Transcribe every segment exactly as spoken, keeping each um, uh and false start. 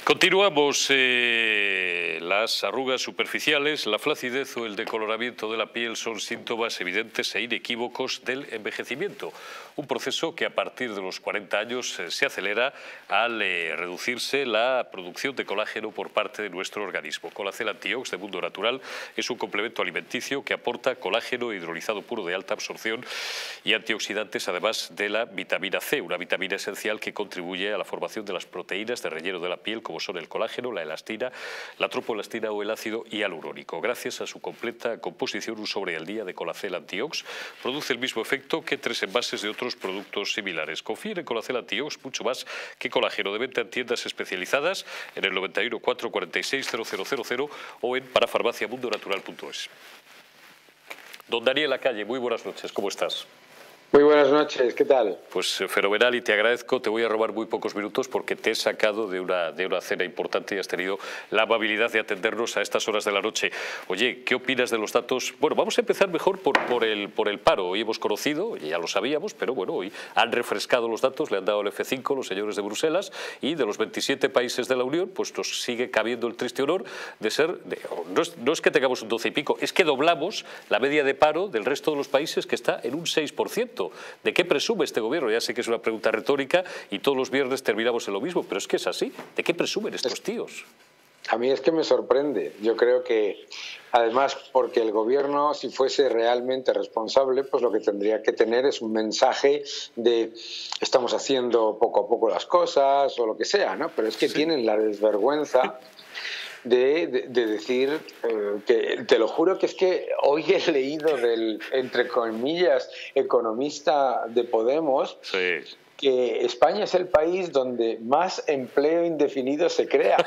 Continuamos. Eh, las arrugas superficiales, la flacidez o el decoloramiento de la piel son síntomas evidentes e inequívocos del envejecimiento. Un proceso que a partir de los cuarenta años eh, se acelera al eh, reducirse la producción de colágeno por parte de nuestro organismo. Colacel Antiox de Mundo Natural es un complemento alimenticio que aporta colágeno hidrolizado puro de alta absorción y antioxidantes, además de la vitamina C, una vitamina esencial que contribuye a la formación de las proteínas de relleno de la piel, como son el colágeno, la elastina, la tropoelastina o el ácido hialurónico. Gracias a su completa composición, un sobre al día de Colacel Antiox produce el mismo efecto que tres envases de otros productos similares. Confíen en Colacel Antiox mucho más que colágeno. De venta en tiendas especializadas en el noventa y uno, cuatro cuarenta y seis, cero cero cero cero o en parafarmacia mundo natural punto es. Don Daniel Lacalle, muy buenas noches, ¿cómo estás? Muy buenas noches, ¿qué tal? Pues eh, fenomenal, y te agradezco. Te voy a robar muy pocos minutos porque te he sacado de una, de una cena importante y has tenido la amabilidad de atendernos a estas horas de la noche. Oye, ¿qué opinas de los datos? Bueno, vamos a empezar mejor por, por, el, por el paro. Hoy hemos conocido, ya lo sabíamos, pero bueno, hoy han refrescado los datos, le han dado el efe cinco los señores de Bruselas, y de los veintisiete países de la Unión, pues nos sigue cabiendo el triste honor de ser, de, no, es, no es que tengamos un doce y pico, es que doblamos la media de paro del resto de los países, que está en un seis por ciento. ¿De qué presume este gobierno? Ya sé que es una pregunta retórica y todos los viernes terminamos en lo mismo, pero es que es así. ¿De qué presumen estos tíos? A mí es que me sorprende. Yo creo que, además, porque el gobierno, si fuese realmente responsable, pues lo que tendría que tener es un mensaje de estamos haciendo poco a poco las cosas o lo que sea, ¿no? Pero es que sí tienen la desvergüenza De, de, de decir eh, que, te lo juro que es que hoy he leído del, entre comillas, economista de Podemos, sí, que España es el país donde más empleo indefinido se crea.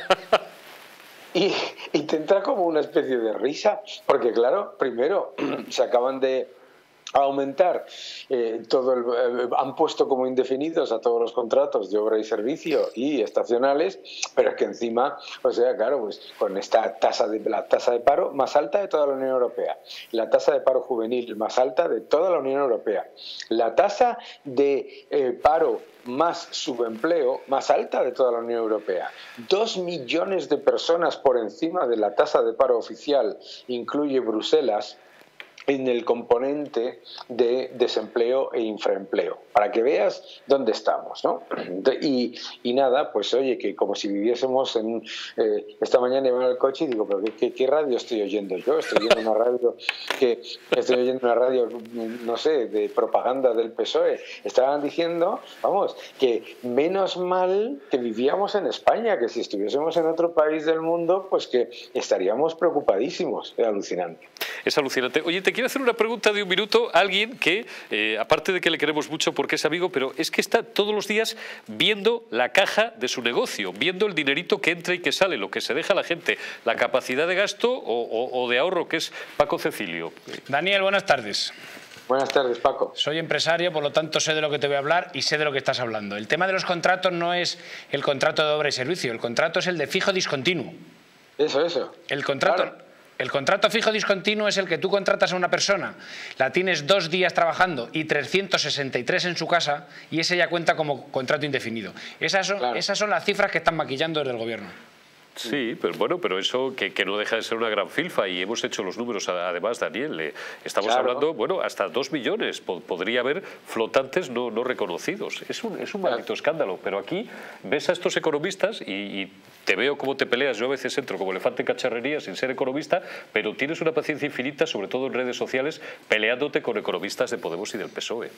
Y, y te entra como una especie de risa, porque claro, primero se acaban de aumentar eh, todo el, eh, han puesto como indefinidos a todos los contratos de obra y servicio y estacionales, pero es que encima, o sea, claro, pues con esta tasa de la tasa de paro más alta de toda la Unión Europea, la tasa de paro juvenil más alta de toda la Unión Europea, la tasa de eh, paro más subempleo más alta de toda la Unión Europea, dos millones de personas por encima de la tasa de paro oficial, incluye Bruselas, en el componente de desempleo e infraempleo, para que veas dónde estamos, ¿no? Y, y nada, pues oye, que como si viviésemos en... Eh, esta mañana iba en el coche y digo, pero ¿qué, qué, qué radio estoy oyendo yo? Estoy oyendo una radio que estoy oyendo una radio, no sé, de propaganda del P S O E. Estaban diciendo, vamos, que menos mal que vivíamos en España, que si estuviésemos en otro país del mundo, pues que estaríamos preocupadísimos. Es alucinante. Es alucinante. Oye, te quiero hacer una pregunta de un minuto. Alguien que, eh, aparte de que le queremos mucho porque es amigo, pero es que está todos los días viendo la caja de su negocio, viendo el dinerito que entra y que sale, lo que se deja la gente, la capacidad de gasto o, o, o de ahorro, que es Paco Cecilio. Daniel, buenas tardes. Buenas tardes, Paco. Soy empresario, por lo tanto sé de lo que te voy a hablar y sé de lo que estás hablando. El tema de los contratos no es el contrato de obra y servicio, el contrato es el de fijo discontinuo. Eso, eso. El contrato... Claro. El contrato fijo discontinuo es el que tú contratas a una persona, la tienes dos días trabajando y trescientos sesenta y tres en su casa, y ese ya cuenta como contrato indefinido. Esas son, claro. esas son las cifras que están maquillando desde el gobierno. Sí, pero bueno, pero eso que, que no deja de ser una gran filfa, y hemos hecho los números además, Daniel. Eh, estamos claro. hablando, bueno, hasta dos millones podría haber flotantes no, no reconocidos. Es un, es un maldito claro. escándalo, pero aquí ves a estos economistas y, y te veo cómo te peleas. Yo a veces entro como elefante en cacharrería sin ser economista, pero tienes una paciencia infinita, sobre todo en redes sociales, peleándote con economistas de Podemos y del P S O E.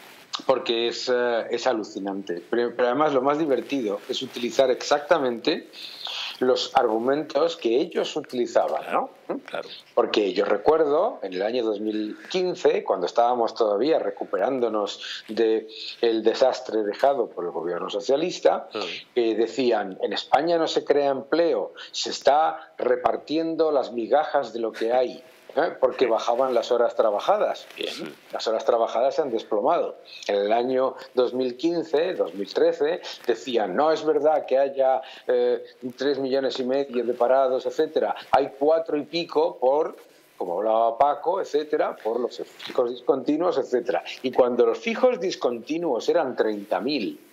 Porque es, uh, es alucinante. Pero, pero además lo más divertido es utilizar exactamente los argumentos que ellos utilizaban, ¿no? Claro. Porque yo recuerdo en el año dos mil quince, cuando estábamos todavía recuperándonos del desastre dejado por el gobierno socialista, uh-huh. eh, decían, en España no se crea empleo, se está repartiendo las migajas de lo que hay. ¿Eh? Porque bajaban las horas trabajadas. Bien, sí. Las horas trabajadas se han desplomado. En el año dos mil quince, dos mil trece, decían, no es verdad que haya eh, tres millones y medio de parados, etcétera. Hay cuatro y pico por, como hablaba Paco, etcétera, por los fijos discontinuos, etcétera. Y cuando los fijos discontinuos eran treinta mil,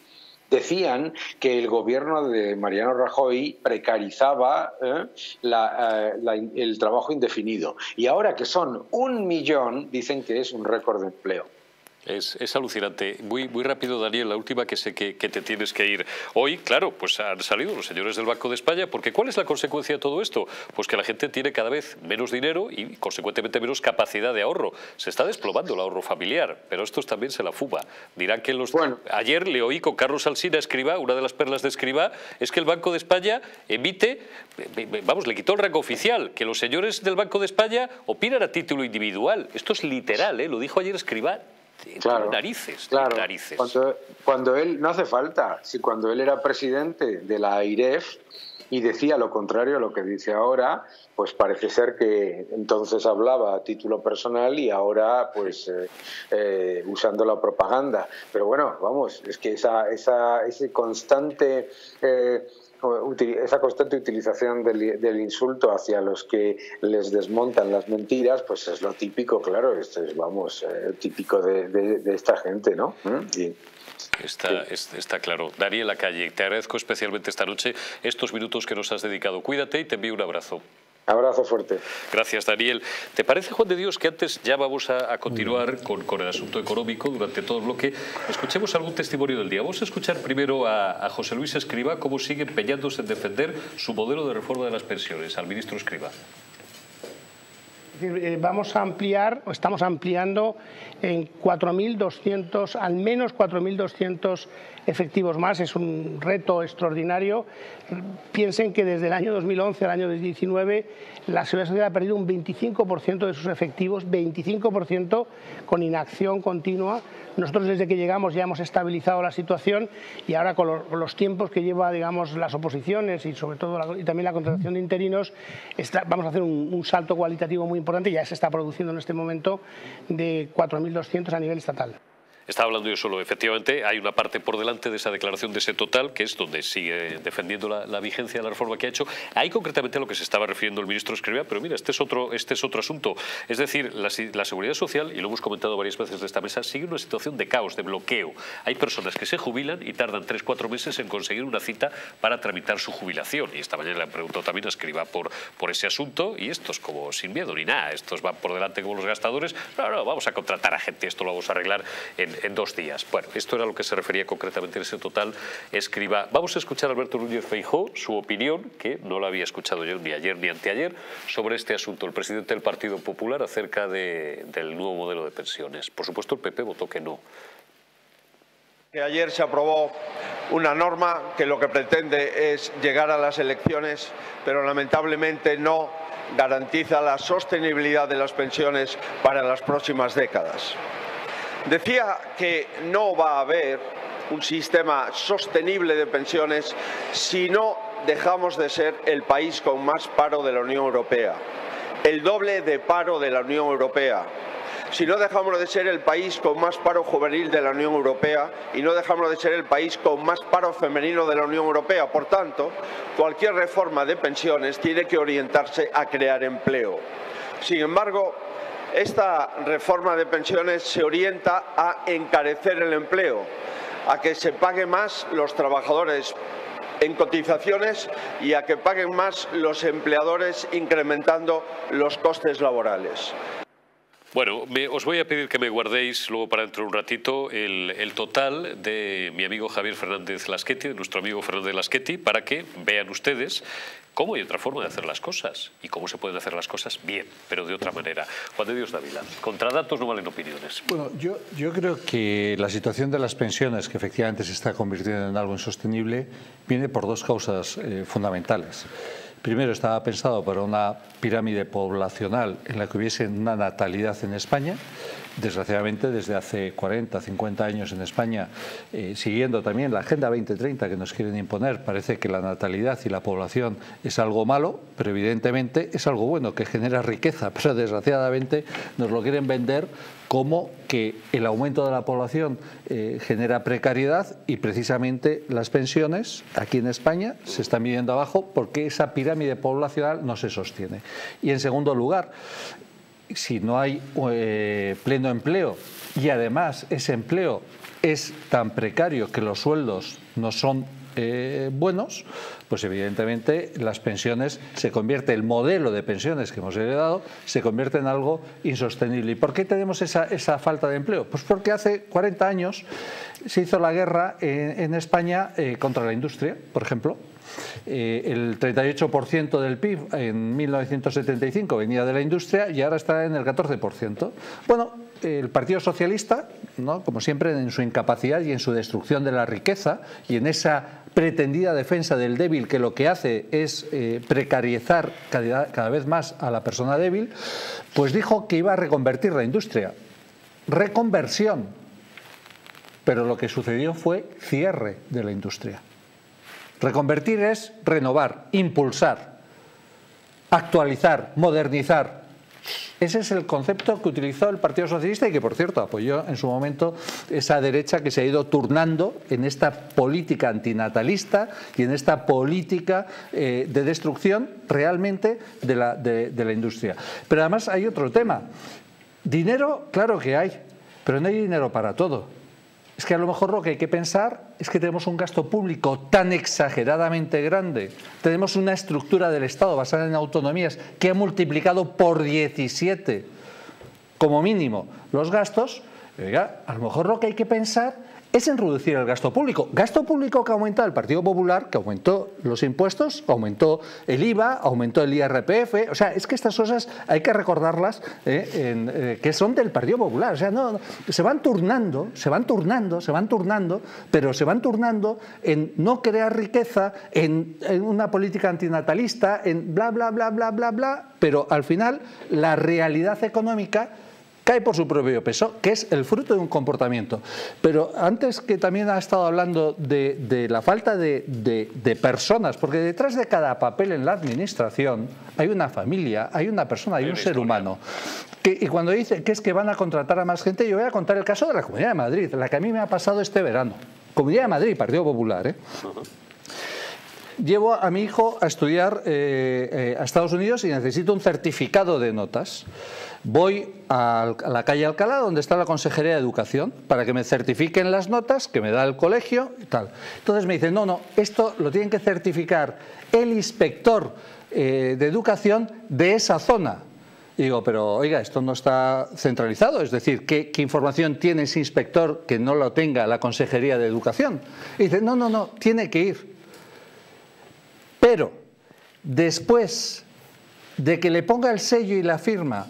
decían que el gobierno de Mariano Rajoy precarizaba eh, la, eh, la, el trabajo indefinido. Y ahora que son un millón, dicen que es un récord de empleo. Es, es alucinante. Muy, muy rápido, Daniel, la última, que sé que, que te tienes que ir. Hoy, claro, pues han salido los señores del Banco de España, porque ¿cuál es la consecuencia de todo esto? Pues que la gente tiene cada vez menos dinero y, consecuentemente, menos capacidad de ahorro. Se está desplomando el ahorro familiar, pero estos también se la fuman. Dirán que los... Bueno. Ayer le oí con Carlos Alsina, Escrivá, una de las perlas de Escrivá, es que el Banco de España emite, vamos, le quitó el rango oficial, que los señores del Banco de España opinan a título individual. Esto es literal, ¿eh? Lo dijo ayer Escrivá. Claro, narices, claro. narices. Cuando, cuando él, no hace falta, si cuando él era presidente de la AIREF y decía lo contrario a lo que dice ahora, pues parece ser que entonces hablaba a título personal y ahora pues eh, eh, usando la propaganda. Pero bueno, vamos, es que esa, esa, ese constante... Eh, esa constante utilización del, del insulto hacia los que les desmontan las mentiras, pues es lo típico, claro, esto es, vamos, eh, típico de, de, de esta gente, ¿no? Y, Está, sí. está claro. Daniel Lacalle, te agradezco especialmente esta noche estos minutos que nos has dedicado. Cuídate y te envío un abrazo. Abrazo fuerte. Gracias, Daniel. ¿Te parece, Juan de Dios, que antes ya vamos a, a continuar con, con el asunto económico durante todo el bloque? Escuchemos algún testimonio del día. Vamos a escuchar primero a, a José Luis Escrivá, cómo sigue empeñándose en defender su modelo de reforma de las pensiones. Al ministro Escrivá. Vamos a ampliar, o estamos ampliando en cuatro mil doscientos, al menos cuatro mil doscientos efectivos más. Es un reto extraordinario. Piensen que desde el año dos mil once al año dos mil diecinueve la Seguridad Social ha perdido un veinticinco por ciento de sus efectivos, veinticinco por ciento con inacción continua. Nosotros desde que llegamos ya hemos estabilizado la situación y ahora con los, con los tiempos que lleva, digamos, las oposiciones y sobre todo la, y también la contratación de interinos, está, vamos a hacer un, un salto cualitativo muy importante. Ya se está produciendo en este momento de cuatro mil doscientos a nivel estatal. Estaba hablando yo solo. Efectivamente, hay una parte por delante de esa declaración, de ese total, que es donde sigue defendiendo la, la vigencia de la reforma que ha hecho. Ahí concretamente a lo que se estaba refiriendo el ministro Escrivá, pero mira, este es otro, este es otro asunto. Es decir, la, la seguridad social, y lo hemos comentado varias veces de esta mesa, sigue en una situación de caos, de bloqueo. Hay personas que se jubilan y tardan tres, cuatro meses en conseguir una cita para tramitar su jubilación. Y esta mañana le han preguntado también a Escrivá por, por ese asunto, y estos como sin miedo ni nada, estos van por delante como los gastadores. No, no, vamos a contratar a gente, esto lo vamos a arreglar en en dos días. Bueno, esto era lo que se refería concretamente en ese total Escrivá. Vamos a escuchar a Alberto Núñez Feijóo, su opinión, que no la había escuchado yo ni ayer ni anteayer, sobre este asunto. El presidente del Partido Popular acerca de, del nuevo modelo de pensiones. Por supuesto, el P P votó que no. Que ayer se aprobó una norma que lo que pretende es llegar a las elecciones, pero lamentablemente no garantiza la sostenibilidad de las pensiones para las próximas décadas. Decía que no va a haber un sistema sostenible de pensiones si no dejamos de ser el país con más paro de la Unión Europea, el doble de paro de la Unión Europea. Si no dejamos de ser el país con más paro juvenil de la Unión Europea y no dejamos de ser el país con más paro femenino de la Unión Europea. Por tanto, cualquier reforma de pensiones tiene que orientarse a crear empleo. Sin embargo, esta reforma de pensiones se orienta a encarecer el empleo, a que se pague más los trabajadores en cotizaciones y a que paguen más los empleadores incrementando los costes laborales. Bueno, me, os voy a pedir que me guardéis luego para dentro de un ratito el, el total de mi amigo Javier Fernández Laschetti, de nuestro amigo Fernández Laschetti, para que vean ustedes cómo hay otra forma de hacer las cosas y cómo se pueden hacer las cosas bien, pero de otra manera. Juan de Dios Dávila, contra datos no valen opiniones. Bueno, yo, yo creo que la situación de las pensiones, que efectivamente se está convirtiendo en algo insostenible, viene por dos causas eh, fundamentales. Primero, estaba pensado para una pirámide poblacional en la que hubiese una natalidad en España. Desgraciadamente, desde hace cuarenta, cincuenta años en España, eh, siguiendo también la Agenda veinte treinta que nos quieren imponer, parece que la natalidad y la población es algo malo, pero evidentemente es algo bueno, que genera riqueza, pero desgraciadamente nos lo quieren vender como que el aumento de la población eh, genera precariedad y precisamente las pensiones aquí en España se están midiendo abajo porque esa pirámide poblacional no se sostiene. Y en segundo lugar, si no hay eh, pleno empleo y además ese empleo es tan precario que los sueldos no son eh, buenos, pues evidentemente las pensiones se convierte, el modelo de pensiones que hemos heredado se convierte en algo insostenible. ¿Y por qué tenemos esa, esa falta de empleo? Pues porque hace cuarenta años se hizo la guerra en, en España eh, contra la industria, por ejemplo. Eh, el treinta y ocho por ciento del P I B en mil novecientos setenta y cinco venía de la industria y ahora está en el catorce por ciento. Bueno, el Partido Socialista, ¿no?, como siempre, en su incapacidad y en su destrucción de la riqueza y en esa pretendida defensa del débil, que lo que hace es eh, precarizar cada, cada vez más a la persona débil, pues dijo que iba a reconvertir la industria. Reconversión. Pero lo que sucedió fue cierre de la industria. Reconvertir es renovar, impulsar, actualizar, modernizar. Ese es el concepto que utilizó el Partido Socialista y que, por cierto, apoyó en su momento esa derecha que se ha ido turnando en esta política antinatalista y en esta política eh, de destrucción realmente de la, de, de la industria. Pero además hay otro tema. Dinero, claro que hay, pero no hay dinero para todo. Es que a lo mejor lo que hay que pensar es que tenemos un gasto público tan exageradamente grande, tenemos una estructura del Estado basada en autonomías que ha multiplicado por diecisiete como mínimo los gastos. Oiga, a lo mejor lo que hay que pensar es en reducir el gasto público. Gasto público que ha aumentado el Partido Popular, que aumentó los impuestos, aumentó el I V A, aumentó el I R P F. O sea, es que estas cosas hay que recordarlas eh, en, eh, que son del Partido Popular. O sea, no, no, se van turnando, se van turnando, se van turnando, pero se van turnando en no crear riqueza, en, en una política antinatalista, en bla, bla, bla, bla, bla, bla. Pero al final la realidad económica cae por su propio peso, que es el fruto de un comportamiento. Pero antes, que también ha estado hablando de, de la falta de, de, de personas, porque detrás de cada papel en la administración hay una familia, hay una persona, hay un ser humano. Que, y cuando dice que es que van a contratar a más gente, yo voy a contar el caso de la Comunidad de Madrid, la que a mí me ha pasado este verano. Comunidad de Madrid, Partido Popular, ¿eh? Uh-huh. Llevo a mi hijo a estudiar eh, eh, a Estados Unidos y necesito un certificado de notas. Voy a la calle Alcalá, donde está la Consejería de Educación, para que me certifiquen las notas que me da el colegio y tal. Entonces me dicen, no, no, esto lo tienen que certificar el inspector eh, de educación de esa zona. Y digo, pero oiga, esto no está centralizado, es decir, ¿qué, qué información tiene ese inspector que no lo tenga la Consejería de Educación? Y dice, no, no, no, tiene que ir. Pero después de que le ponga el sello y la firma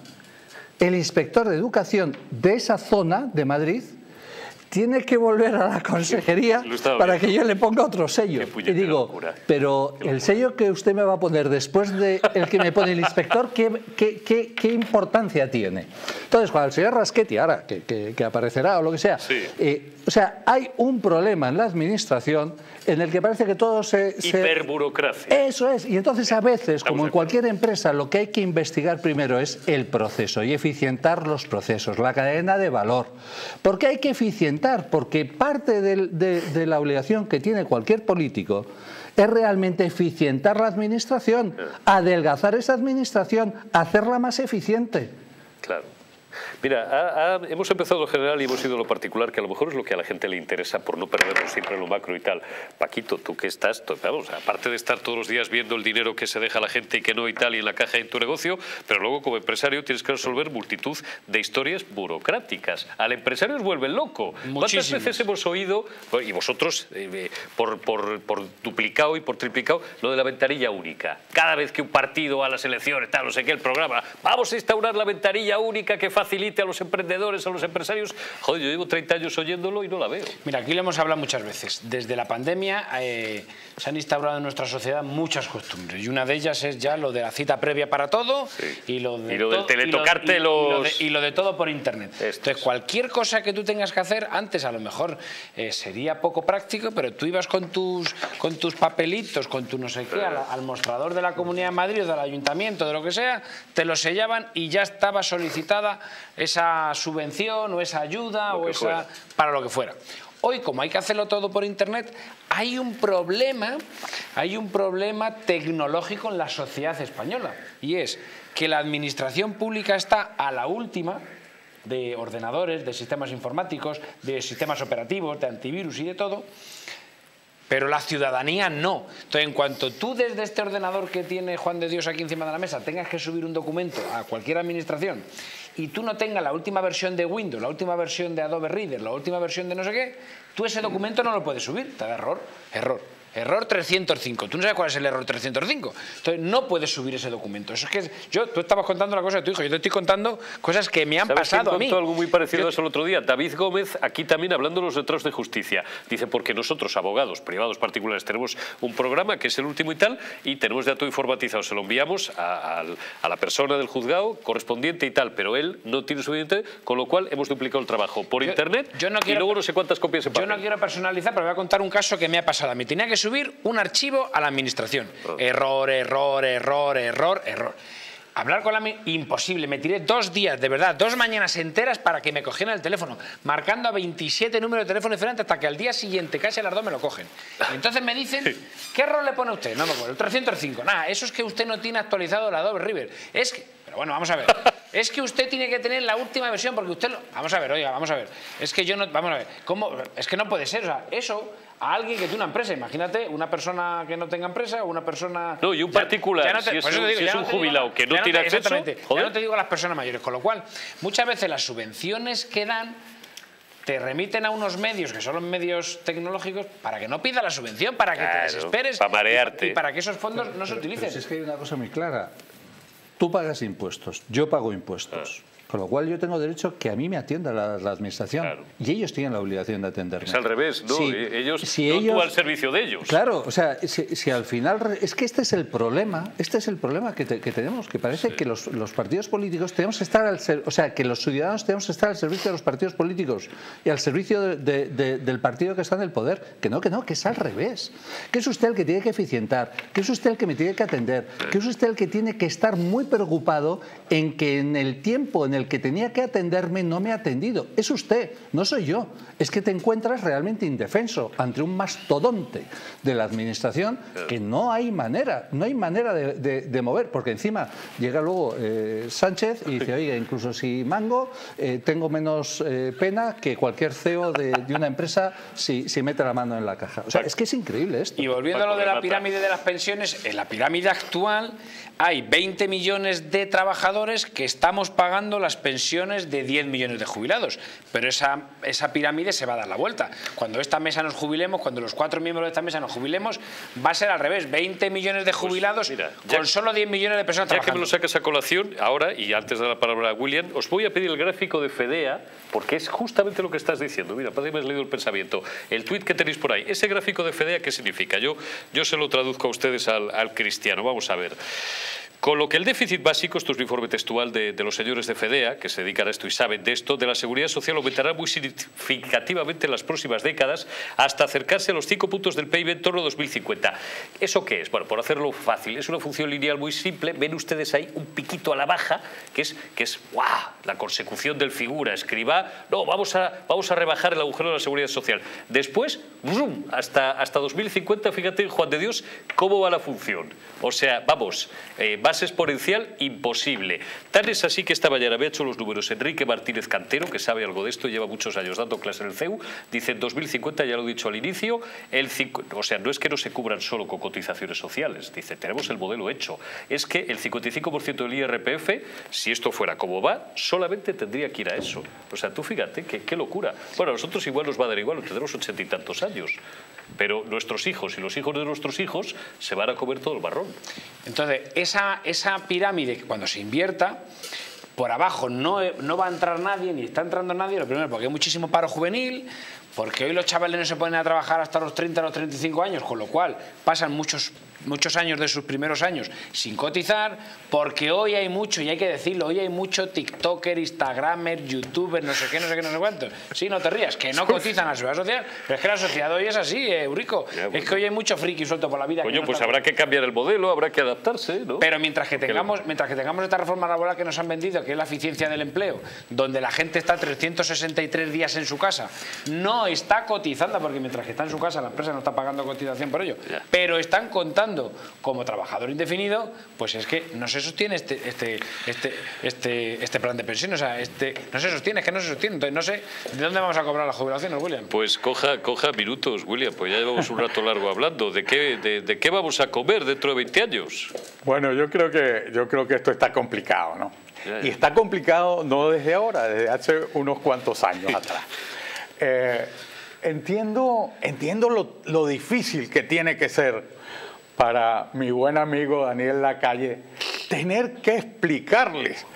el inspector de educación de esa zona de Madrid, tiene que volver a la consejería para que yo le ponga otro sello. Y digo, pero el sello que usted me va a poner después del que me pone el inspector, ¿qué, qué, qué, qué importancia tiene? Entonces, cuando el señor Raschetti, ahora que, que, que aparecerá o lo que sea, sí. eh, o sea, hay un problema en la administración en el que parece que todo se... se... Hiperburocracia. Eso es. Y entonces a veces, como en cualquier empresa, lo que hay que investigar primero es el proceso y eficientar los procesos, la cadena de valor. ¿Por qué hay que eficientar? Porque parte de, de, de la obligación que tiene cualquier político es realmente eficientar la administración, adelgazar esa administración, hacerla más eficiente. Claro. Mira, ha, ha, hemos empezado lo general y hemos ido a lo particular, que a lo mejor es lo que a la gente le interesa por no perdernos siempre lo macro y tal. Paquito, tú que estás, vamos, aparte de estar todos los días viendo el dinero que se deja a la gente y que no y tal y en la caja en tu negocio, pero luego como empresario tienes que resolver multitud de historias burocráticas. Al empresario os vuelve loco. ¿Cuántas veces hemos oído, y vosotros eh, por, por, por duplicado y por triplicado, lo de la ventanilla única? Cada vez que un partido a las elecciones, tal, no sé qué, el programa, vamos a instaurar la ventanilla única que facilite a los emprendedores, a los empresarios. Joder, yo llevo treinta años oyéndolo y no la veo. Mira, aquí lo hemos hablado muchas veces. Desde la pandemia eh, se han instaurado en nuestra sociedad muchas costumbres y una de ellas es ya lo de la cita previa para todo, sí. y lo, de y lo del teletocarte y lo, los... Y lo, de, y lo de todo por internet. Estos. Entonces, cualquier cosa que tú tengas que hacer, antes a lo mejor eh, sería poco práctico, pero tú ibas con tus, con tus papelitos, con tu no sé qué, al, al mostrador de la Comunidad de Madrid o del Ayuntamiento, de lo que sea, te lo sellaban y ya estaba solicitada esa subvención o esa ayuda o esa fuera. para lo que fuera. Hoy, como hay que hacerlo todo por internet, hay un problema, hay un problema tecnológico en la sociedad española, y es que la administración pública está a la última de ordenadores, de sistemas informáticos, de sistemas operativos, de antivirus y de todo. Pero la ciudadanía no. Entonces, en cuanto tú desde este ordenador que tiene Juan de Dios aquí encima de la mesa tengas que subir un documento a cualquier administración y tú no tengas la última versión de Windows, la última versión de Adobe Reader, la última versión de no sé qué, tú ese documento no lo puedes subir. Te da error, error. Error trescientos cinco. Tú no sabes cuál es el error trescientos cinco. Entonces no puedes subir ese documento. Eso es que yo, tú estabas contando la cosa de tu hijo. Yo te estoy contando cosas que me han pasado a mí. Algo muy parecido yo... a eso el otro día. David Gómez, aquí también hablando de los letrados de justicia. Dice, porque nosotros, abogados, privados, particulares, tenemos un programa que es el último y tal, y tenemos ya todo informatizado. Se lo enviamos a, a, a la persona del juzgado correspondiente y tal, pero él no tiene suficiente, con lo cual hemos duplicado el trabajo por yo, internet yo no quiero, y luego no sé cuántas copias en papel. Yo no quiero personalizar, pero voy a contar un caso que me ha pasado a mí. Tenía que subir un archivo a la administración. Oh. Error, error, error, error, error. Hablar con la... Imposible. Me tiré dos días, de verdad, dos mañanas enteras para que me cogieran el teléfono, marcando a veintisiete números de teléfono diferentes hasta que al día siguiente, casi a las dos, me lo cogen. Y entonces me dicen, ¿qué error le pone usted? No me acuerdo, el trescientos cinco. Nada, eso es que usted no tiene actualizado la Adobe Reader. Es que... Pero bueno, vamos a ver. Es que usted tiene que tener la última versión porque usted... Lo... Vamos a ver, oiga, vamos a ver. Es que yo no... Vamos a ver. ¿Cómo? Es que no puede ser. O sea, eso... A alguien que tiene una empresa, imagínate, una persona que no tenga empresa o una persona... No, y un particular, ya, ya no te, si es un, digo, si es un no jubilado digo, que no, no tiene acceso... Exactamente, ya no te digo las personas mayores, con lo cual, muchas veces las subvenciones que dan te remiten a unos medios, que son los medios tecnológicos, para que no pida la subvención, para que claro, te desesperes... Para marearte. Y, y para que esos fondos pero, no se utilicen. Pero si es que hay una cosa muy clara. Tú pagas impuestos, yo pago impuestos. Ah. Con lo cual yo tengo derecho que a mí me atienda la, la administración. Claro. Y ellos tienen la obligación de atenderme. Es al revés, ¿no? Sí, ellos, si no ellos, tú al servicio de ellos. Claro, o sea, si, si al final... Es que este es el problema, este es el problema que, te, que tenemos, que parece sí. que los, los partidos políticos tenemos que estar al servicio... O sea, que los ciudadanos tenemos que estar al servicio de los partidos políticos y al servicio de, de, de, del partido que está en el poder. Que no, que no, que es al revés. Que es usted el que tiene que eficientar, que es usted el que me tiene que atender, que es usted el que tiene que estar muy preocupado en que en el tiempo en el que tenía que atenderme no me ha atendido. Es usted, no soy yo. Es que te encuentras realmente indefenso ante un mastodonte de la administración que no hay manera, no hay manera de, de, de mover, porque encima llega luego eh, Sánchez y dice, oye, incluso si mango, eh, tengo menos eh, pena que cualquier C E O de, de una empresa si, si mete la mano en la caja. O sea, es que es increíble esto. Y volviendo a lo de la pirámide de las pensiones, en la pirámide actual hay veinte millones de trabajadores que estamos pagando las pensiones de diez millones de jubilados, pero esa, esa pirámide se va a dar la vuelta. Cuando esta mesa nos jubilemos, cuando los cuatro miembros de esta mesa nos jubilemos, va a ser al revés, veinte millones de jubilados pues mira, ya, con solo diez millones de personas ya trabajando. Ya que me lo sacas a colación, ahora, y antes de dar la palabra a William, os voy a pedir el gráfico de FEDEA, porque es justamente lo que estás diciendo. Mira, parece que me has leído el pensamiento. El tuit que tenéis por ahí, ese gráfico de FEDEA, ¿qué significa? Yo, yo se lo traduzco a ustedes al, al cristiano. Vamos a ver. Con lo que el déficit básico, esto es un informe textual de, de los señores de FEDEA, que se dedican a esto y saben de esto, de la seguridad social aumentará muy significativamente en las próximas décadas hasta acercarse a los cinco puntos del P I B en torno a dos mil cincuenta. ¿Eso qué es? Bueno, por hacerlo fácil, es una función lineal muy simple. Ven ustedes ahí un piquito a la baja, que es, que es ¡guau!, la consecución del figura. Escriba, no, vamos a, vamos a rebajar el agujero de la seguridad social. Después, ¡brum!, hasta, hasta dos mil cincuenta, fíjate, Juan de Dios, cómo va la función. O sea, vamos, eh, base exponencial imposible. Tan es así que esta mañana me ha hecho los números Enrique Martínez Cantero, que sabe algo de esto, lleva muchos años dando clase en el C E U, dice en dos mil cincuenta, ya lo he dicho al inicio, el o sea, no es que no se cubran solo con cotizaciones sociales, dice, tenemos el modelo hecho, es que el cincuenta y cinco por ciento del I R P F, si esto fuera como va, solamente tendría que ir a eso. O sea, tú fíjate, qué, qué locura. Bueno, a nosotros igual nos va a dar igual, tendremos ochenta y tantos años, pero nuestros hijos y los hijos de nuestros hijos se van a comer todo el marrón. Entonces, esa, esa pirámide, cuando se invierta, por abajo no, no va a entrar nadie, ni está entrando nadie, lo primero porque hay muchísimo paro juvenil, porque hoy los chavales no se ponen a trabajar hasta los treinta, los treinta y cinco años, con lo cual pasan muchos, muchos años de sus primeros años sin cotizar, porque hoy hay mucho, y hay que decirlo, hoy hay mucho tiktoker, instagramer, youtuber, no sé qué, no sé qué, no sé cuántos. Sí, no te rías, que no cotizan a la seguridad social, pero es que la sociedad de hoy es así, eh, Eurico. Ya, bueno. Es que hoy hay mucho friki suelto por la vida. Coño, no pues habrá que cambiar el modelo, habrá que adaptarse, ¿no? Pero mientras que tengamos, mientras que tengamos esta reforma laboral que nos han vendido, que es la eficiencia del empleo, donde la gente está trescientos sesenta y tres días en su casa, no está cotizando, porque mientras que está en su casa la empresa no está pagando cotización por ello, ya. Pero están contando cobrando como trabajador indefinido, pues es que no se sostiene este, este, este, este, este plan de pensión, o sea, este, no se sostiene, es que no se sostiene. Entonces no sé de dónde vamos a cobrar las jubilaciones, William. Pues coja, coja minutos, William, pues ya llevamos un rato largo hablando. ¿De qué, de, de qué vamos a comer dentro de veinte años? Bueno, yo creo que, yo creo que esto está complicado, ¿no? Ya, ya. Y está complicado no desde ahora, desde hace unos cuantos años atrás. Eh, entiendo entiendo lo, lo difícil que tiene que ser para mi buen amigo Daniel Lacalle tener que explicarles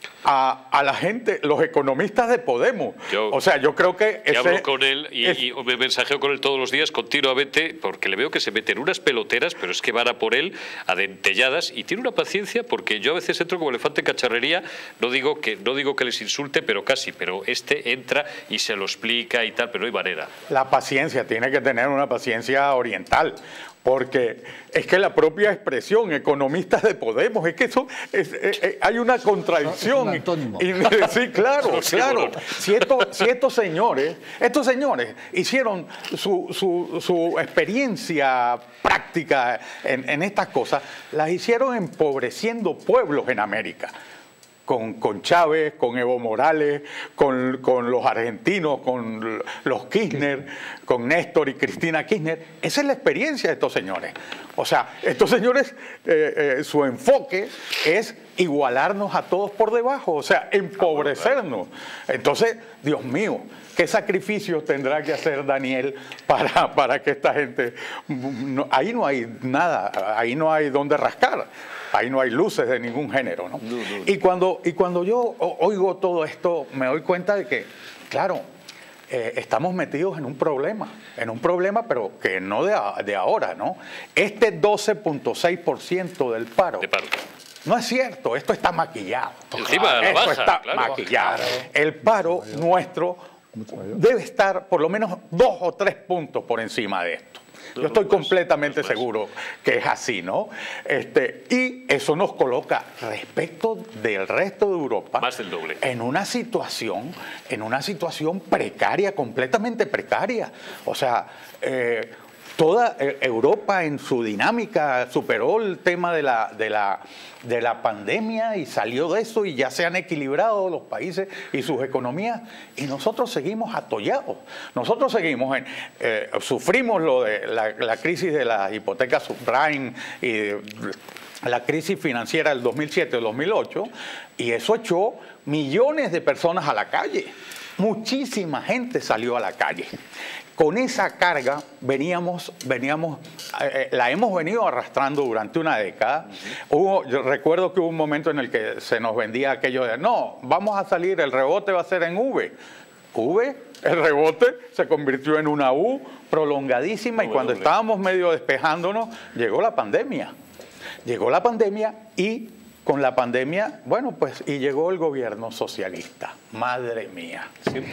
a, a la gente, los economistas de Podemos. Yo, o sea, yo creo que... Ese, hablo con él y, es, y me mensajeo con él todos los días continuamente porque le veo que se mete en unas peloteras, pero es que van a por él a dentelladas y tiene una paciencia porque yo a veces entro como elefante en cacharrería, no digo que, no digo que les insulte, pero casi, pero este entra y se lo explica y tal, pero no hay manera. La paciencia, tiene que tener una paciencia oriental. Porque es que la propia expresión economistas de Podemos, es que eso es, es, es, hay una contradicción. Es un antónimo. Y, sí, claro, claro. Si, esto, si estos señores, estos señores hicieron su, su, su experiencia práctica en, en estas cosas, las hicieron empobreciendo pueblos en América. Con, con Chávez, con Evo Morales, con, con los argentinos, con los Kirchner, con Néstor y Cristina Kirchner. Esa es la experiencia de estos señores. O sea, estos señores, eh, eh, su enfoque es igualarnos a todos por debajo, o sea, empobrecernos. Entonces, Dios mío, ¿qué sacrificios tendrá que hacer Daniel para, para que esta gente... No, ahí no hay nada, ahí no hay dónde rascar. Ahí no hay luces de ningún género, ¿no? No, no. Y, cuando, y cuando yo oigo todo esto, me doy cuenta de que, claro, eh, estamos metidos en un problema, en un problema, pero que no de, de ahora, ¿no? Este doce punto seis por ciento del paro, de paro no es cierto, esto está maquillado. Encima de la esto baja, está claro. maquillado. El paro nuestro debe estar por lo menos dos o tres puntos por encima de esto. Yo estoy completamente seguro que es así, ¿no? Este, y eso nos coloca respecto del resto de Europa más del doble en una situación, en una situación precaria, completamente precaria. O sea, eh, toda Europa en su dinámica superó el tema de la, de la, de la pandemia y salió de eso y ya se han equilibrado los países y sus economías y nosotros seguimos atollados. Nosotros seguimos, en, eh, sufrimos lo de la, la crisis de las hipotecas subprime y de, la crisis financiera del dos mil siete, dos mil ocho y eso echó millones de personas a la calle. Muchísima gente salió a la calle. Con esa carga veníamos, veníamos eh, la hemos venido arrastrando durante una década. Uh-huh. Hubo, yo recuerdo que hubo un momento en el que se nos vendía aquello de no, vamos a salir, el rebote va a ser en V. V, el rebote se convirtió en una U prolongadísima y cuando estábamos medio despejándonos, llegó la pandemia. Llegó la pandemia y con la pandemia, bueno, pues, y llegó el gobierno socialista. Madre mía.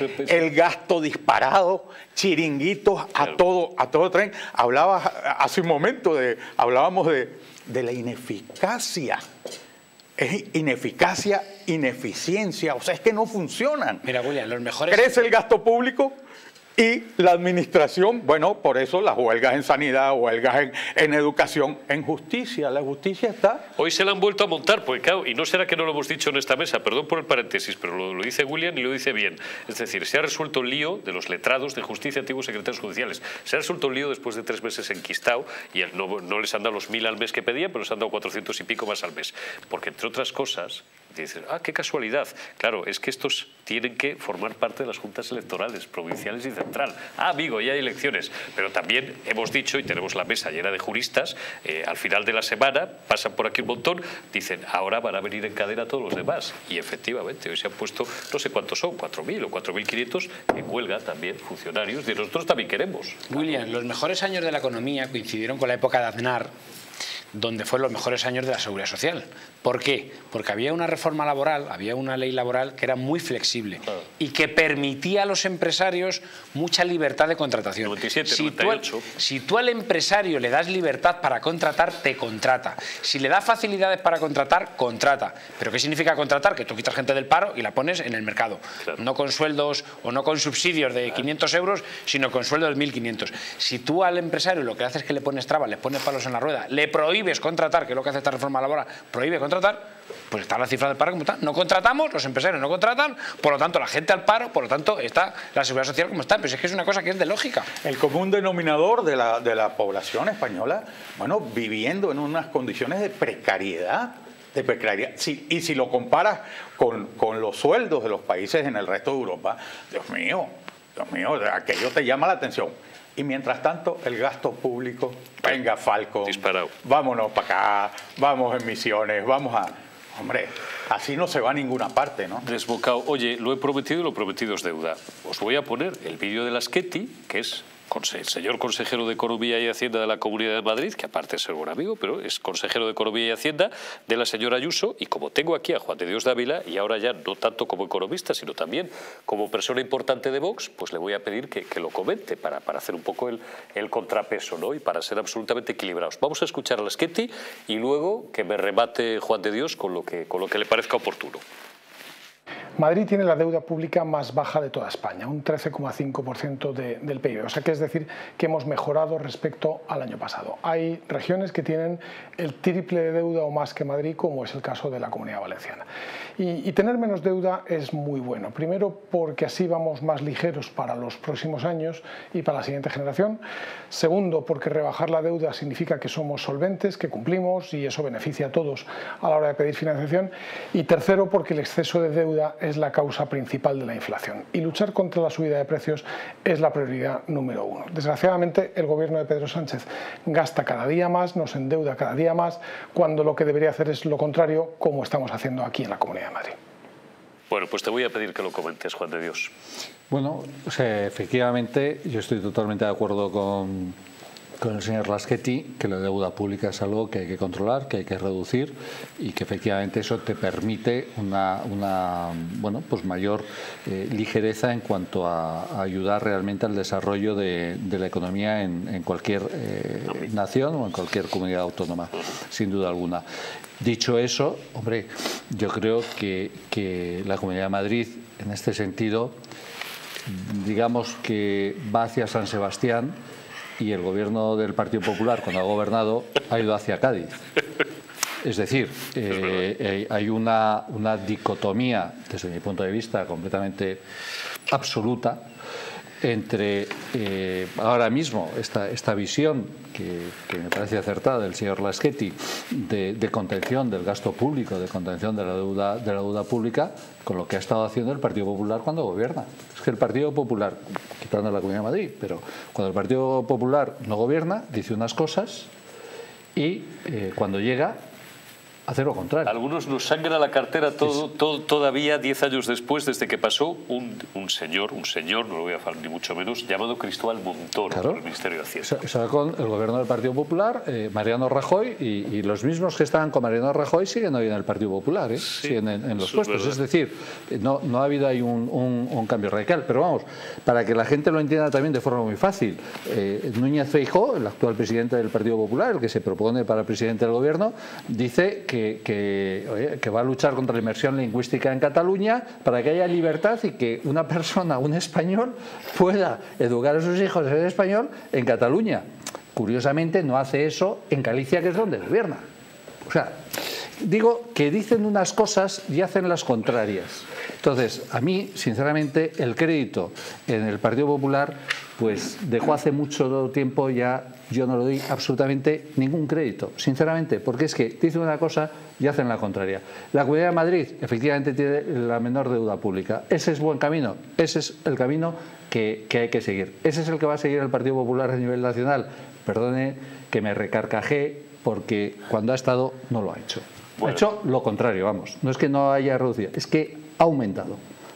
El gasto disparado, chiringuitos a claro. todo, a todo tren. Hablaba hace un momento de, hablábamos de, de la ineficacia. Es ineficacia, ineficiencia, o sea, es que no funcionan. Mira, William, los mejores... Crece el gasto público y la administración, bueno, por eso las huelgas en sanidad, huelgas en, en educación, en justicia. La justicia está... Hoy se la han vuelto a montar, pues claro, y no será que no lo hemos dicho en esta mesa, perdón por el paréntesis, pero lo, lo dice William y lo dice bien. Es decir, se ha resuelto el lío de los letrados de justicia, antiguos secretarios judiciales. Se ha resuelto el lío después de tres meses enquistado y el, no, no les han dado los mil al mes que pedían, pero les han dado cuatrocientos y pico más al mes. Porque, entre otras cosas... Y dices, ah, qué casualidad. Claro, es que estos tienen que formar parte de las juntas electorales, provinciales y central. Ah, amigo, ya hay elecciones. Pero también hemos dicho, y tenemos la mesa llena de juristas, eh, al final de la semana, pasan por aquí un montón, dicen, ahora van a venir en cadena todos los demás. Y efectivamente, hoy se han puesto, no sé cuántos son, cuatro mil o cuatro mil quinientos, en huelga también funcionarios, y nosotros también queremos. William, los mejores años de la economía coincidieron con la época de Aznar, donde fueron los mejores años de la Seguridad Social. ¿Por qué? Porque había una reforma laboral, había una ley laboral que era muy flexible claro. y que permitía a los empresarios mucha libertad de contratación. noventa y siete, si, noventa y ocho. Tú al, si tú al empresario le das libertad para contratar, te contrata. Si le das facilidades para contratar, contrata. ¿Pero qué significa contratar? Que tú quitas gente del paro y la pones en el mercado. Claro. No con sueldos o no con subsidios de quinientos euros, sino con sueldos de mil quinientos. Si tú al empresario lo que haces es que le pones trabas, le pones palos en la rueda, le prohíbes contratar, que es lo que hace esta reforma laboral, prohíbe contratar, pues está la cifra del paro como está. No contratamos, los empresarios no contratan, por lo tanto la gente al paro, por lo tanto está la Seguridad Social como está. Pero es que es una cosa que es de lógica. El común denominador de la, de la población española, bueno, viviendo en unas condiciones de precariedad, de precariedad. Si, y si lo comparas con, con los sueldos de los países en el resto de Europa, Dios mío, Dios mío, aquello te llama la atención. Y mientras tanto, el gasto público, venga Falcon, disparado. Vámonos para acá, vamos en misiones, vamos a... Hombre, así no se va a ninguna parte, ¿no? Desbocado. Oye, lo he prometido y lo prometido es deuda. Os voy a poner el vídeo de Laschetti, que es el señor consejero de Economía y Hacienda de la Comunidad de Madrid, que aparte de ser buen amigo, pero es consejero de Economía y Hacienda de la señora Ayuso, y como tengo aquí a Juan de Dios Dávila, y ahora ya no tanto como economista, sino también como persona importante de Vox, pues le voy a pedir que, que lo comente para, para hacer un poco el, el contrapeso, ¿no? Y para ser absolutamente equilibrados. Vamos a escuchar a Laschetti y luego que me remate Juan de Dios con lo que, con lo que le parezca oportuno. Madrid tiene la deuda pública más baja de toda España, un trece coma cinco por ciento de, del P I B, o sea que es decir que hemos mejorado respecto al año pasado. Hay regiones que tienen el triple de deuda o más que Madrid, como es el caso de la Comunidad Valenciana. Y, y tener menos deuda es muy bueno, primero porque así vamos más ligeros para los próximos años y para la siguiente generación. Segundo, porque rebajar la deuda significa que somos solventes, que cumplimos y eso beneficia a todos a la hora de pedir financiación. Y tercero, porque el exceso de deuda es la causa principal de la inflación y luchar contra la subida de precios es la prioridad número uno. Desgraciadamente, el gobierno de Pedro Sánchez gasta cada día más, nos endeuda cada día más, cuando lo que debería hacer es lo contrario, como estamos haciendo aquí en la Comunidad de Madrid. Bueno, pues te voy a pedir que lo comentes, Juan de Dios. Bueno, o sea, efectivamente, yo estoy totalmente de acuerdo con, con el señor Laschetti, que la deuda pública es algo que hay que controlar, que hay que reducir y que efectivamente eso te permite una, una bueno, pues mayor eh, ligereza en cuanto a, a ayudar realmente al desarrollo de, de la economía en, en cualquier eh, nación o en cualquier comunidad autónoma, sin duda alguna. Dicho eso, hombre, yo creo que, que la Comunidad de Madrid, en este sentido, digamos que va hacia San Sebastián y el gobierno del Partido Popular, cuando ha gobernado, ha ido hacia Cádiz. Es decir, eh, hay una, una dicotomía, desde mi punto de vista, completamente absoluta, entre eh, ahora mismo esta, esta visión que, que me parece acertada del señor Laschetti de, de contención del gasto público, de contención de la deuda de la deuda pública, con lo que ha estado haciendo el Partido Popular cuando gobierna. Es que el Partido Popular, quitando la Comunidad de Madrid, pero cuando el Partido Popular no gobierna, dice unas cosas y eh, cuando llega hacer lo contrario. Algunos nos sangra la cartera todo, todo, todavía diez años después, desde que pasó un, un señor, un señor, no lo voy a hablar ni mucho menos, llamado Cristóbal Montoro, claro, por el Ministerio de Hacienda. Eso era con el gobierno del Partido Popular, eh, Mariano Rajoy, y, y los mismos que estaban con Mariano Rajoy siguen hoy en el Partido Popular, ¿eh? Sí, siguen en, en los puestos. Es, es decir, no, no ha habido ahí un, un, un cambio radical. Pero vamos, para que la gente lo entienda también de forma muy fácil, eh, Núñez Feijóo, el actual presidente del Partido Popular, el que se propone para presidente del gobierno, dice que Que, que, oye, que va a luchar contra la inmersión lingüística en Cataluña para que haya libertad y que una persona, un español, pueda educar a sus hijos en español en Cataluña. Curiosamente no hace eso en Galicia, que es donde gobierna. O sea, digo que dicen unas cosas y hacen las contrarias. Entonces, a mí, sinceramente, el crédito en el Partido Popular, pues dejó hace mucho tiempo ya, yo no le doy absolutamente ningún crédito, sinceramente, porque es que dicen una cosa y hacen la contraria. La Comunidad de Madrid, efectivamente, tiene la menor deuda pública. Ese es buen camino, ese es el camino que, que hay que seguir. Ese es el que va a seguir el Partido Popular a nivel nacional. Perdone que me recarcajé, porque cuando ha estado no lo ha hecho. Bueno. Ha hecho lo contrario, vamos. No es que no haya reducido, es que ha aumentado.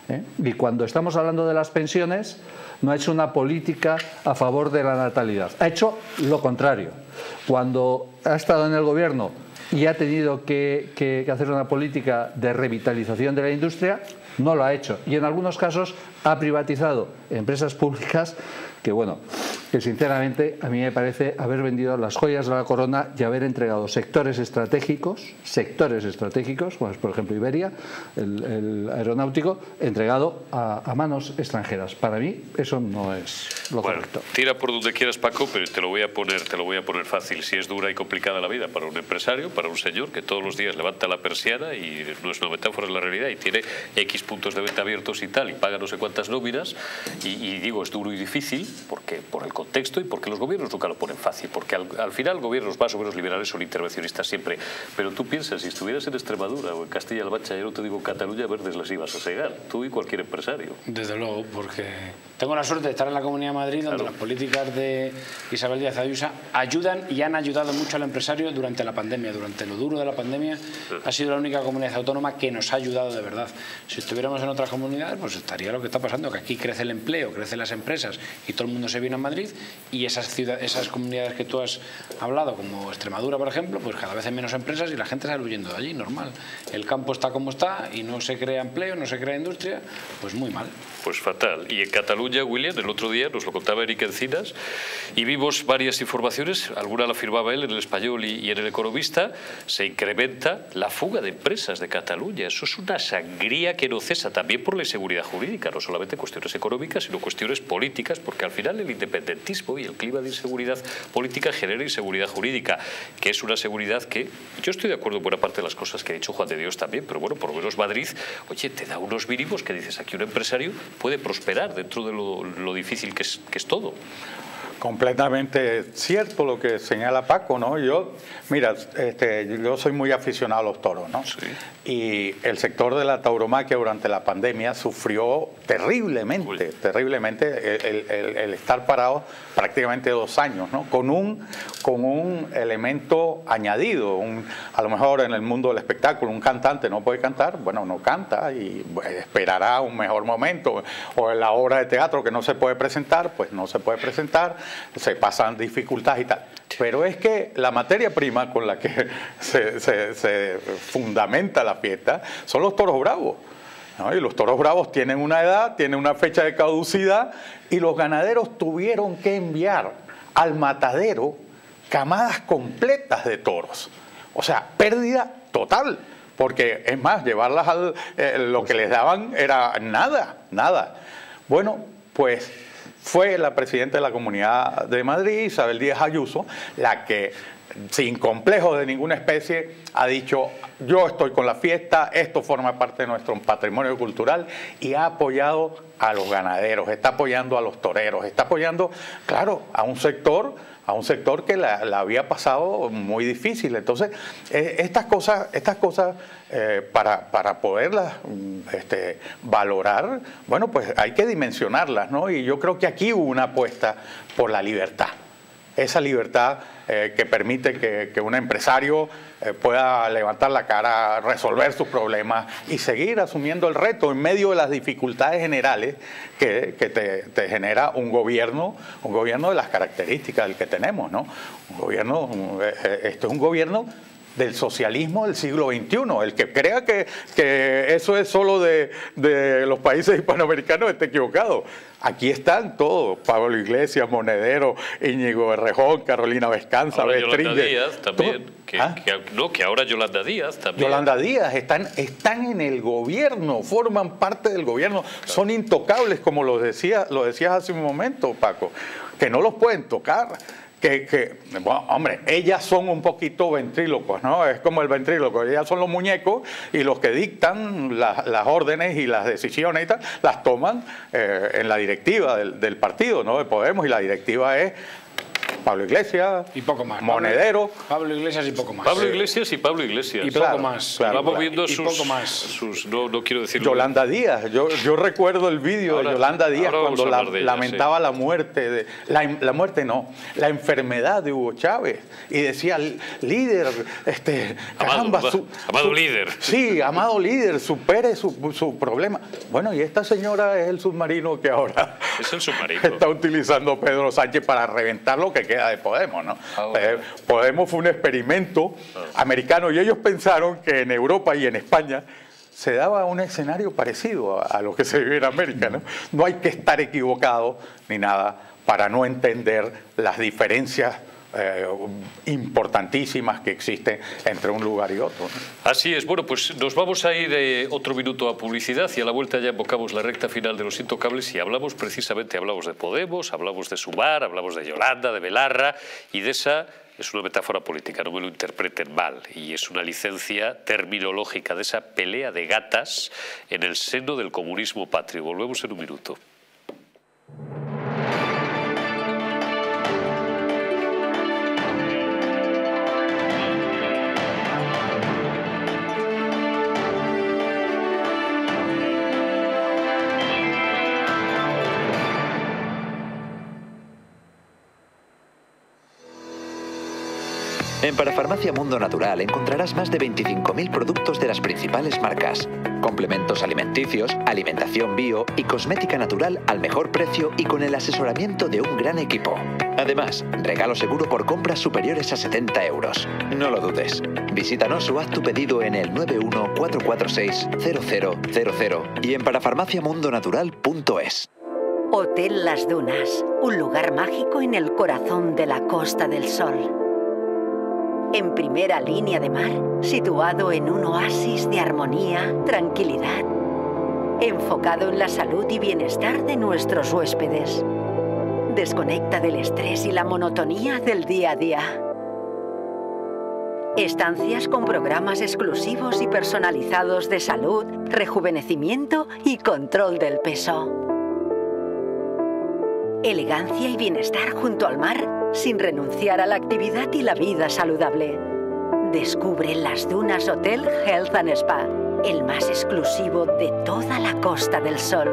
¿eh? Y cuando estamos hablando de las pensiones, no ha hecho una política a favor de la natalidad. Ha hecho lo contrario. Cuando ha estado en el gobierno y ha tenido que, que, que hacer una política de revitalización de la industria, no lo ha hecho. Y en algunos casos ha privatizado empresas públicas que, bueno, que sinceramente a mí me parece haber vendido las joyas de la corona y haber entregado sectores estratégicos, sectores estratégicos, como es por ejemplo Iberia, el, el aeronáutico, entregado a, a manos extranjeras. Para mí eso no es lo bueno, correcto. Tira por donde quieras, Paco, pero te lo voy a poner, te lo voy a poner fácil. Si es dura y complicada la vida para un empresario, para un señor que todos los días levanta la persiana y no es una metáfora, es la realidad, y tiene X puntos de venta abiertos y tal, y paga no sé cuántas nóminas, y, y digo, es duro y difícil, porque por el contexto y porque los gobiernos nunca lo ponen fácil, porque al, al final gobiernos más o menos liberales son intervencionistas siempre, pero tú piensas, si estuvieras en Extremadura o en Castilla-La Mancha, yo no te digo en Cataluña, verdes las ibas a cegar, tú y cualquier empresario. Desde luego, porque tengo la suerte de estar en la Comunidad de Madrid, donde claro, las políticas de Isabel Díaz Ayuso ayudan y han ayudado mucho al empresario durante la pandemia, durante lo duro de la pandemia, sí. Ha sido la única comunidad autónoma que nos ha ayudado de verdad. Si estuviéramos en otras comunidades, pues estaría lo que está pasando, que aquí crece el empleo, crecen las empresas y todo el mundo se viene a Madrid, y esas ciudades, esas comunidades que tú has hablado, como Extremadura, por ejemplo, pues cada vez hay menos empresas y la gente sale huyendo de allí, normal. El campo está como está y no se crea empleo, no se crea industria, pues muy mal. Pues fatal. Y en Cataluña, William, el otro día nos lo contaba Eric Encinas y vimos varias informaciones, alguna la firmaba él en El Español y, y en El Economista, se incrementa la fuga de empresas de Cataluña. Eso es una sangría que no cesa, también por la inseguridad jurídica, no solamente cuestiones económicas, sino cuestiones políticas, porque al final el independentismo y el clima de inseguridad política genera inseguridad jurídica, que es una seguridad que yo estoy de acuerdo en buena parte de las cosas que ha dicho Juan de Dios también, pero bueno, por lo menos Madrid, oye, te da unos mínimos que dices, aquí un empresario puede prosperar dentro de lo, lo difícil que es, que es todo. Completamente cierto lo que señala Paco, ¿no? Yo, mira, este, yo soy muy aficionado a los toros, ¿no? Sí. Y el sector de la tauromaquia durante la pandemia sufrió terriblemente, Uy. terriblemente el, el, el estar parado prácticamente dos años, ¿no? Con un, con un elemento añadido, un, a lo mejor en el mundo del espectáculo, un cantante no puede cantar, bueno, no canta y esperará un mejor momento, o en la obra de teatro que no se puede presentar, pues no se puede presentar, se pasan dificultades y tal. Pero es que la materia prima con la que se, se, se fundamenta la fiesta son los toros bravos, ¿no? Y los toros bravos tienen una edad, tienen una fecha de caducidad, y los ganaderos tuvieron que enviar al matadero camadas completas de toros. O sea, pérdida total, porque es más, llevarlas al eh, lo que les daban era nada, nada. Bueno, pues fue la presidenta de la Comunidad de Madrid, Isabel Díaz Ayuso, la que, sin complejo de ninguna especie, ha dicho: yo estoy con la fiesta, esto forma parte de nuestro patrimonio cultural, y ha apoyado a los ganaderos, está apoyando a los toreros, está apoyando, claro, a un sector, a un sector que la, la había pasado muy difícil. Entonces, eh, estas cosas, estas cosas eh, para, para poderlas este, valorar, bueno, pues hay que dimensionarlas, ¿no? Y yo creo que aquí hubo una apuesta por la libertad. Esa libertad eh, que permite que, que un empresario eh, pueda levantar la cara, resolver sus problemas y seguir asumiendo el reto en medio de las dificultades generales que, que te, te genera un gobierno, un gobierno de las características del que tenemos, ¿no? Un gobierno, eh, esto es un gobierno del socialismo del siglo veintiuno. El que crea que, que eso es solo de, de los países hispanoamericanos está equivocado. Aquí están todos: Pablo Iglesias, Monedero, Íñigo Errejón, Carolina Vescanza, Beatriz. Yolanda Díaz también. Que, ¿Ah? que, no, que ahora Yolanda Díaz también. Yolanda Díaz, están, están en el gobierno, forman parte del gobierno, claro. Son intocables, como lo, decía, lo decías hace un momento, Paco, que no los pueden tocar. Que, que, bueno, hombre, ellas son un poquito ventrílocos, ¿no? Es como el ventríloco, ellas son los muñecos, y los que dictan la, las órdenes y las decisiones y tal, las toman eh, en la directiva del, del partido, ¿no? De Podemos, y la directiva es Pablo Iglesias. Y poco más. Monedero. Pablo Iglesias y poco más. Pablo Iglesias y Pablo Iglesias. Y claro, poco más. Claro, Vamos claro. viendo Y sus, poco más. sus no, no quiero decirlo. Yolanda Díaz. Yo, yo recuerdo el vídeo de Yolanda Díaz cuando la, de ella, lamentaba sí. la muerte. De, la, la muerte no, la enfermedad de Hugo Chávez. Y decía, líder, este, caramba, amado, su, amado su, líder. Sí, amado líder, supere su, su problema. Bueno, y esta señora es el submarino que ahora es el submarino. está utilizando Pedro Sánchez para reventar lo que queda de Podemos, ¿no? Ah, bueno. eh, Podemos fue un experimento ah. americano y ellos pensaron que en Europa y en España se daba un escenario parecido a, a lo que se vive en América, ¿no? No hay que estar equivocado ni nada para no entender las diferencias Eh, importantísimas que existen entre un lugar y otro, ¿no? Así es. Bueno, pues nos vamos a ir eh, otro minuto a publicidad y a la vuelta ya invocamos la recta final de Los Intocables y hablamos precisamente, hablamos de Podemos, hablamos de Sumar, hablamos de Yolanda, de Belarra y de esa... Es una metáfora política, no me lo interpreten mal, y es una licencia terminológica de esa pelea de gatas en el seno del comunismo patrio. Volvemos en un minuto. En Parafarmacia Mundo Natural encontrarás más de veinticinco mil productos de las principales marcas, complementos alimenticios, alimentación bio y cosmética natural al mejor precio y con el asesoramiento de un gran equipo. Además, regalo seguro por compras superiores a setenta euros. No lo dudes. Visítanos o haz tu pedido en el nueve uno cuatro cuatro seis cero cero cero cero y en parafarmacia mundo natural punto es. Hotel Las Dunas, un lugar mágico en el corazón de la Costa del Sol. En primera línea de mar, situado en un oasis de armonía, tranquilidad, enfocado en la salud y bienestar de nuestros huéspedes. Desconecta del estrés y la monotonía del día a día. Estancias con programas exclusivos y personalizados de salud, rejuvenecimiento y control del peso. Elegancia y bienestar junto al mar, sin renunciar a la actividad y la vida saludable. Descubre Las Dunas Hotel Health and Spa, el más exclusivo de toda la Costa del Sol.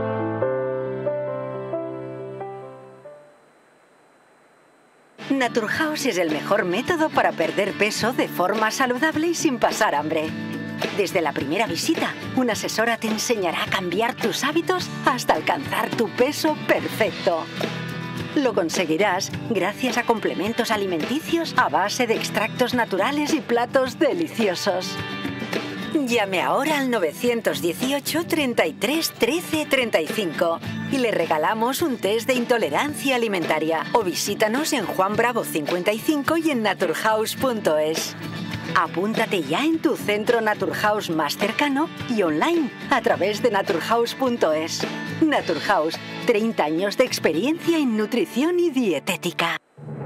Naturhaus es el mejor método para perder peso de forma saludable y sin pasar hambre. Desde la primera visita, una asesora te enseñará a cambiar tus hábitos hasta alcanzar tu peso perfecto. Lo conseguirás gracias a complementos alimenticios a base de extractos naturales y platos deliciosos. Llame ahora al nueve uno ocho, treinta y tres, trece, treinta y cinco y le regalamos un test de intolerancia alimentaria o visítanos en Juan Bravo cincuenta y cinco y en naturhaus punto es. Apúntate ya en tu centro Naturhaus más cercano y online a través de naturhaus punto es. Naturhaus, treinta años de experiencia en nutrición y dietética.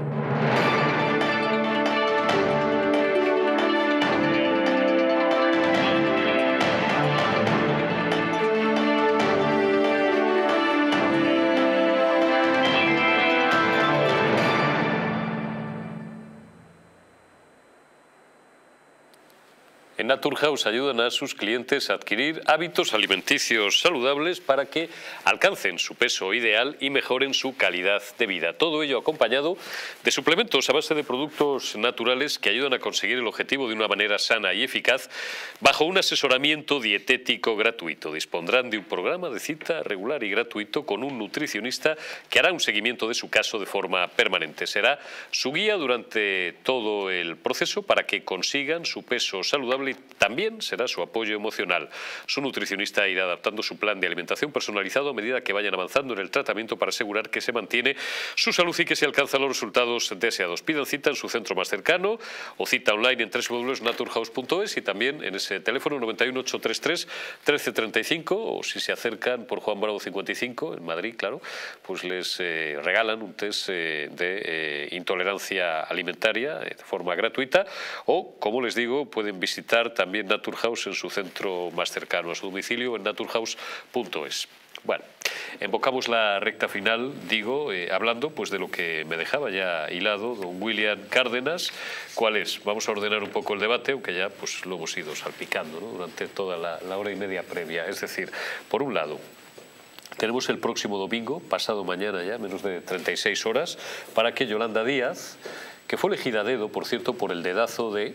En Naturhaus ayudan a sus clientes a adquirir hábitos alimenticios saludables para que alcancen su peso ideal y mejoren su calidad de vida. Todo ello acompañado de suplementos a base de productos naturales que ayudan a conseguir el objetivo de una manera sana y eficaz bajo un asesoramiento dietético gratuito. Dispondrán de un programa de cita regular y gratuito con un nutricionista que hará un seguimiento de su caso de forma permanente. Será su guía durante todo el proceso para que consigan su peso saludable y también será su apoyo emocional. Su nutricionista irá adaptando su plan de alimentación personalizado a medida que vayan avanzando en el tratamiento para asegurar que se mantiene su salud y que se alcanzan los resultados deseados. Pidan cita en su centro más cercano o cita online en w w w punto naturhaus punto es y también en ese teléfono noventa y uno, ochocientos treinta y tres, trece treinta y cinco o si se acercan por Juan Bravo cincuenta y cinco en Madrid, claro, pues les eh, regalan un test eh, de eh, intolerancia alimentaria eh, de forma gratuita o, como les digo, pueden visitar visitar también Naturhaus en su centro más cercano a su domicilio, en naturhaus punto es. Bueno, embocamos la recta final, digo, eh, hablando pues de lo que me dejaba ya hilado don William Cárdenas. ¿Cuál es? Vamos a ordenar un poco el debate, aunque ya pues lo hemos ido salpicando, ¿no?, durante toda la, la hora y media previa. Es decir, por un lado, tenemos el próximo domingo, pasado mañana ya, menos de treinta y seis horas, para que Yolanda Díaz, que fue elegida a dedo, por cierto, por el dedazo de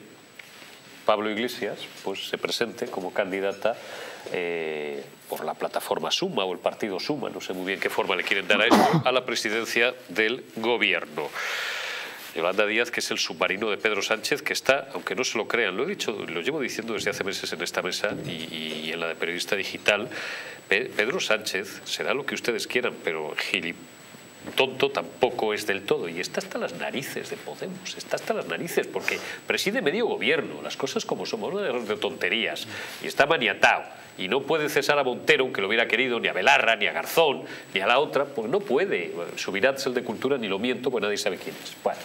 Pablo Iglesias, pues se presente como candidata eh, por la plataforma Suma o el partido Suma, no sé muy bien qué forma le quieren dar a esto, a la presidencia del gobierno. Yolanda Díaz, que es el submarino de Pedro Sánchez, que está, aunque no se lo crean, lo he dicho, lo llevo diciendo desde hace meses en esta mesa y, y en la de Periodista Digital, Pe- Pedro Sánchez será lo que ustedes quieran, pero gilipollas tonto tampoco es del todo, y está hasta las narices de Podemos, está hasta las narices porque preside medio gobierno, las cosas como somos, no de tonterías, y está maniatado y no puede cesar a Montero, aunque lo hubiera querido, ni a Belarra, ni a Garzón, ni a la otra, pues no puede. Subirá el de Cultura, ni lo miento, pues nadie sabe quién es. Bueno,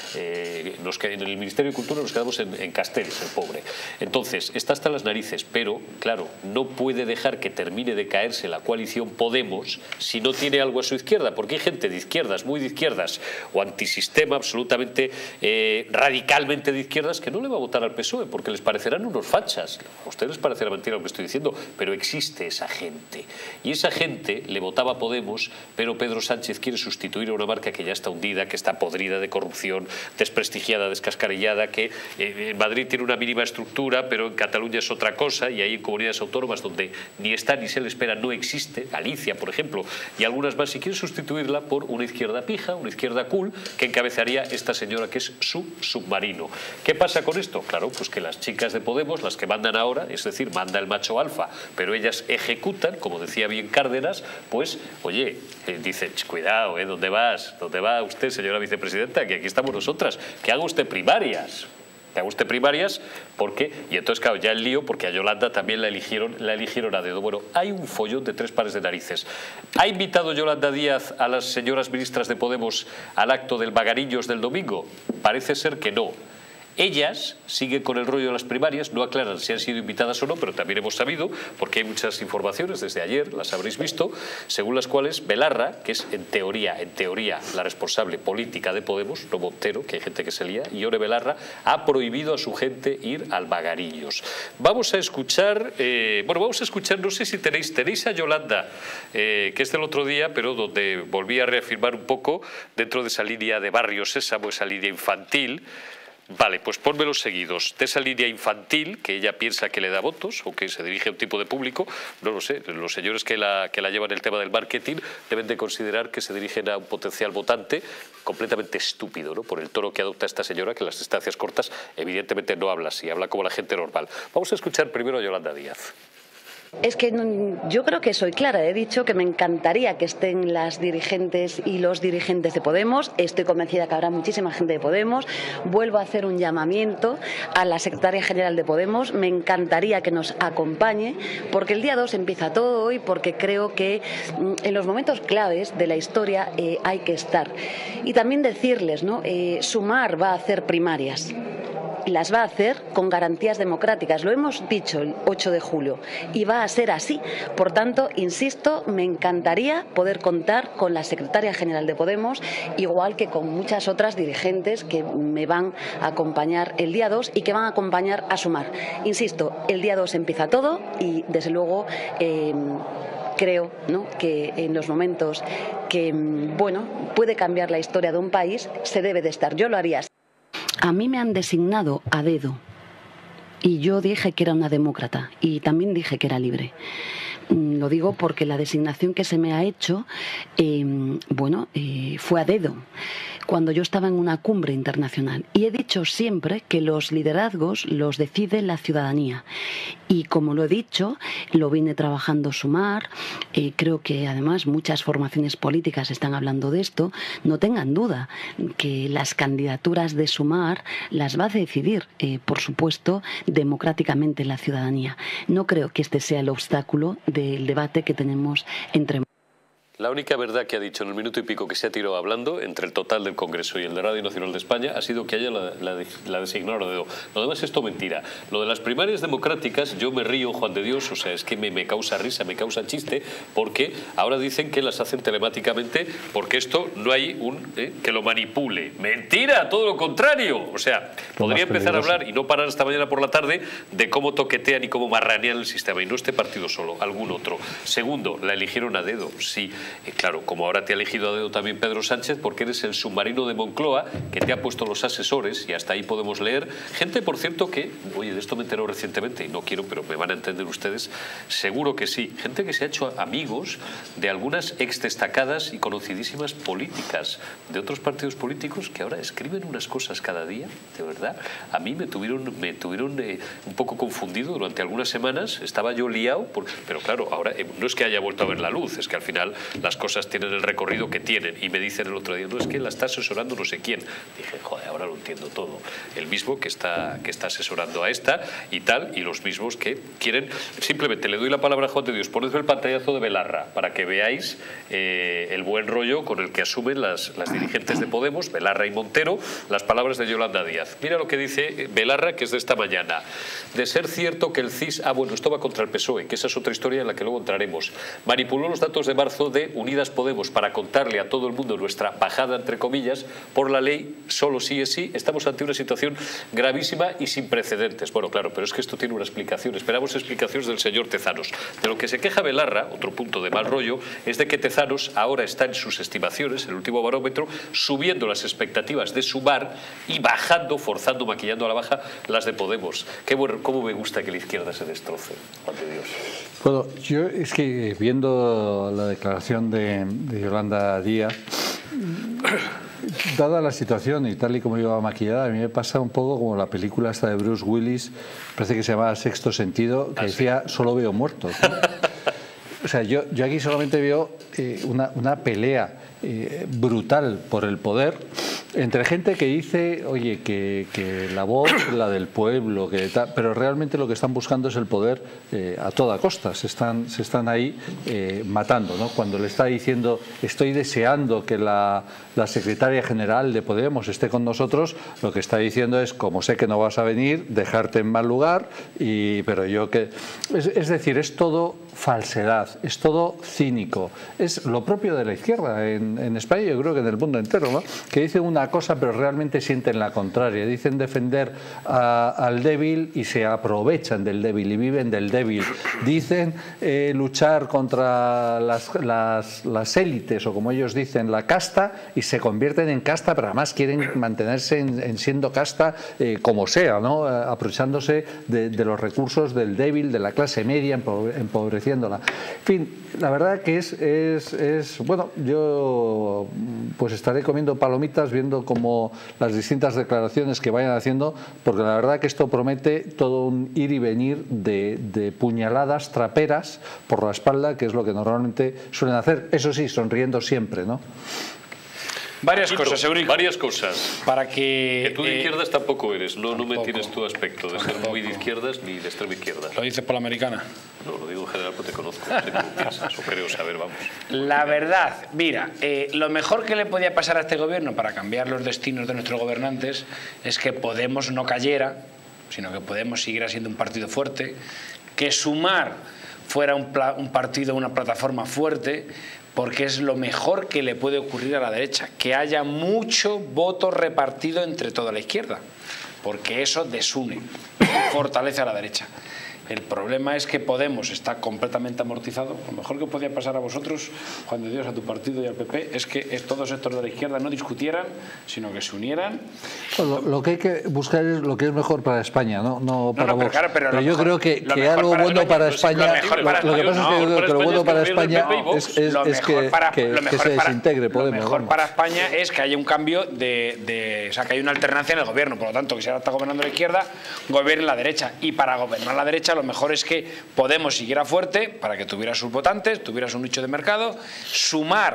eh, nos, en el Ministerio de Cultura nos quedamos en, en Castells, el pobre. Entonces, está hasta las narices, pero, claro, no puede dejar que termine de caerse la coalición Podemos si no tiene algo a su izquierda, porque hay gente de izquierdas, muy de izquierdas, o antisistema, absolutamente eh, radicalmente de izquierdas, que no le va a votar al P S O E, porque les parecerán unos fachas. A ustedes les parecerá mentira lo que estoy diciendo, pero existe esa gente. Y esa gente le votaba a Podemos, pero Pedro Sánchez quiere sustituir a una marca que ya está hundida, que está podrida de corrupción, desprestigiada, descascarillada, que eh, en Madrid tiene una mínima estructura, pero en Cataluña es otra cosa, y hay en comunidades autónomas donde ni está ni se le espera, no existe, Galicia, por ejemplo, y algunas más, y quiere sustituirla por una izquierda pija, una izquierda cool, que encabezaría esta señora, que es su submarino. ¿Qué pasa con esto? Claro, pues que las chicas de Podemos, las que mandan ahora, es decir, manda el macho alfa, pero ellas ejecutan, como decía bien Cárdenas, pues, oye, eh, dicen, cuidado, ¿eh? ¿Dónde vas? ¿Dónde va usted, señora vicepresidenta? Que aquí estamos nosotras. Que haga usted primarias. Que haga usted primarias, porque, y entonces, claro, ya el lío, porque a Yolanda también la eligieron, la eligieron a dedo. Bueno, hay un follón de tres pares de narices. ¿Ha invitado Yolanda Díaz a las señoras ministras de Podemos al acto del Vagarillos del domingo? Parece ser que no. Ellas siguen con el rollo de las primarias, no aclaran si han sido invitadas o no, pero también hemos sabido, porque hay muchas informaciones desde ayer, las habréis visto, según las cuales Belarra, que es en teoría, en teoría la responsable política de Podemos, no Montero, que hay gente que se lía, y Ione Belarra ha prohibido a su gente ir al Vagarillos. Vamos a escuchar, eh, bueno, vamos a escuchar, no sé si tenéis, tenéis a Yolanda, eh, que es del otro día, pero donde volví a reafirmar un poco dentro de esa línea de Barrio Sésamo, esa línea infantil. Vale, pues pónmelos seguidos. De esa línea infantil, que ella piensa que le da votos o que se dirige a un tipo de público, no lo sé, los señores que la, que la llevan el tema del marketing deben de considerar que se dirigen a un potencial votante completamente estúpido, ¿no? Por el tono que adopta esta señora, que en las distancias cortas evidentemente no habla así, habla como la gente normal. Vamos a escuchar primero a Yolanda Díaz. Es que yo creo que soy clara, he dicho que me encantaría que estén las dirigentes y los dirigentes de Podemos, estoy convencida que habrá muchísima gente de Podemos, vuelvo a hacer un llamamiento a la secretaria general de Podemos, me encantaría que nos acompañe, porque el día dos empieza todo y porque creo que en los momentos claves de la historia eh, hay que estar. Y también decirles, ¿no? Eh, Sumar va a hacer primarias. Las va a hacer con garantías democráticas, lo hemos dicho el ocho de julio y va a ser así. Por tanto, insisto, me encantaría poder contar con la secretaria general de Podemos, igual que con muchas otras dirigentes que me van a acompañar el día dos y que van a acompañar a Sumar. Insisto, el día dos empieza todo y desde luego eh, creo, ¿no?, que en los momentos que bueno, puede cambiar la historia de un país se debe de estar. Yo lo haría así. A mí me han designado a dedo y yo dije que era una demócrata y también dije que era libre. Lo digo porque la designación que se me ha hecho, eh, bueno, eh, fue a dedo, cuando yo estaba en una cumbre internacional. Y he dicho siempre que los liderazgos los decide la ciudadanía. Y como lo he dicho, lo vine trabajando Sumar, eh, creo que además muchas formaciones políticas están hablando de esto. No tengan duda que las candidaturas de Sumar las va a decidir, eh, por supuesto, democráticamente la ciudadanía. No creo que este sea el obstáculo del debate que tenemos entre... La única verdad que ha dicho en el minuto y pico que se ha tirado hablando, entre el total del Congreso y el de Radio Nacional de España, ha sido que haya la, la, la designado a dedo. Lo demás es todo mentira. Lo de las primarias democráticas, yo me río, Juan de Dios, o sea, es que me, me causa risa, me causa chiste, porque ahora dicen que las hacen telemáticamente porque esto no hay un eh, que lo manipule. ¡Mentira! Todo lo contrario. O sea, podría empezar a hablar y no parar esta mañana por la tarde de cómo toquetean y cómo marranean el sistema. Y no este partido solo, algún otro. Segundo, la eligieron a dedo, sí. Eh, claro, como ahora te ha elegido a dedo también Pedro Sánchez, porque eres el submarino de Moncloa que te ha puesto los asesores, y hasta ahí podemos leer. Gente, por cierto, que, oye, de esto me enteró recientemente, y no quiero, pero me van a entender ustedes, seguro que sí. Gente que se ha hecho amigos de algunas ex destacadas y conocidísimas políticas de otros partidos políticos que ahora escriben unas cosas cada día, de verdad. A mí me tuvieron, me tuvieron eh, un poco confundido durante algunas semanas, estaba yo liado, por, pero claro, ahora eh, no es que haya vuelto a ver la luz, es que al final las cosas tienen el recorrido que tienen, y me dicen el otro día, no, es que la está asesorando no sé quién. Dije, joder, ahora lo entiendo todo. El mismo que está, que está asesorando a esta y tal, y los mismos que quieren, simplemente le doy la palabra a Juan de Dios, ponedme el pantallazo de Belarra para que veáis eh, el buen rollo con el que asumen las, las dirigentes de Podemos, Belarra y Montero, las palabras de Yolanda Díaz. Mira lo que dice Belarra, que es de esta mañana. De ser cierto que el C I S, ah bueno, esto va contra el P S O E, que esa es otra historia en la que luego entraremos, manipuló los datos de marzo de Unidas Podemos para contarle a todo el mundo nuestra bajada, entre comillas, por la ley, solo sí es sí, estamos ante una situación gravísima y sin precedentes. Bueno, claro, pero es que esto tiene una explicación. Esperamos explicaciones del señor Tezanos. De lo que se queja Belarra, otro punto de mal rollo, es de que Tezanos ahora está en sus estimaciones, el último barómetro, subiendo las expectativas de Sumar y bajando, forzando, maquillando a la baja las de Podemos. Qué bueno, cómo me gusta que la izquierda se destroce, Juan de Dios. Bueno, yo es que viendo la declaración de, de Yolanda Díaz, dada la situación y tal y como iba maquillada, a mí me pasa un poco como la película esta de Bruce Willis, parece que se llamaba Sexto Sentido, que ¿Ah, decía, sí? Solo veo muertos, ¿no? O sea, yo, yo aquí solamente veo eh, una, una pelea eh, brutal por el poder entre gente que dice, oye, que, que la voz, la del pueblo, que tal, pero realmente lo que están buscando es el poder eh, a toda costa. Se están, se están ahí eh, matando, ¿no? Cuando le está diciendo, estoy deseando que la, la secretaria general de Podemos esté con nosotros, lo que está diciendo es, como sé que no vas a venir, dejarte en mal lugar, y, pero yo que... Es, es decir, es todo falsedad, es todo cínico. Es lo propio de la izquierda en, en España, yo creo que en el mundo entero, ¿no? Que dicen una cosa pero realmente sienten la contraria, dicen defender a, al débil y se aprovechan del débil y viven del débil, dicen eh, luchar contra las, las, las élites, o como ellos dicen, la casta, y se convierten en casta, pero además quieren mantenerse en, en siendo casta eh, como sea, ¿no? Eh, aprovechándose de, de los recursos del débil, de la clase media, empobreciéndola. En fin, la verdad que es, es, es bueno, yo pues estaré comiendo palomitas viendo como las distintas declaraciones que vayan haciendo, porque la verdad que esto promete todo un ir y venir de, de puñaladas traperas por la espalda, que es lo que normalmente suelen hacer, eso sí, sonriendo siempre, ¿no? Varias Quito, cosas, Eurico. Varias cosas. Para que, que tú de eh, izquierdas tampoco eres, no, no me tienes tu aspecto de tampoco. ser muy de izquierdas ni de extrema izquierda. ¿Lo dices por la americana? No, lo digo en general porque te conozco, no sé cómo piensas, o creo saber, vamos. La verdad, mira, eh, lo mejor que le podía pasar a este gobierno para cambiar los destinos de nuestros gobernantes es que Podemos no cayera, sino que Podemos siguiera siendo un partido fuerte, que Sumar fuera un, un partido, una plataforma fuerte, porque es lo mejor que le puede ocurrir a la derecha, que haya mucho voto repartido entre toda la izquierda, porque eso desune, fortalece a la derecha. El problema es que Podemos está completamente amortizado. Lo mejor que podía pasar a vosotros, Juan de Dios, a tu partido y al P P, es que todos estos de la izquierda no discutieran, sino que se unieran. Lo, lo que hay que buscar es lo que es mejor para España, no, no para no, no, vos. Pero, claro, pero pero yo mejor, creo que, que algo para bueno para España, lo, mejor para lo que pasa no, es que yo creo que lo bueno para España es, es, es que, para, que, que se desintegre para, Podemos. Lo mejor vamos. Para España es que haya un cambio de, de... O sea, que haya una alternancia en el gobierno. Por lo tanto, que si ahora está gobernando la izquierda, gobierne la derecha. Y para gobernar la derecha, lo mejor es que Podemos siguiera fuerte para que tuviera sus votantes, tuviera su nicho de mercado, Sumar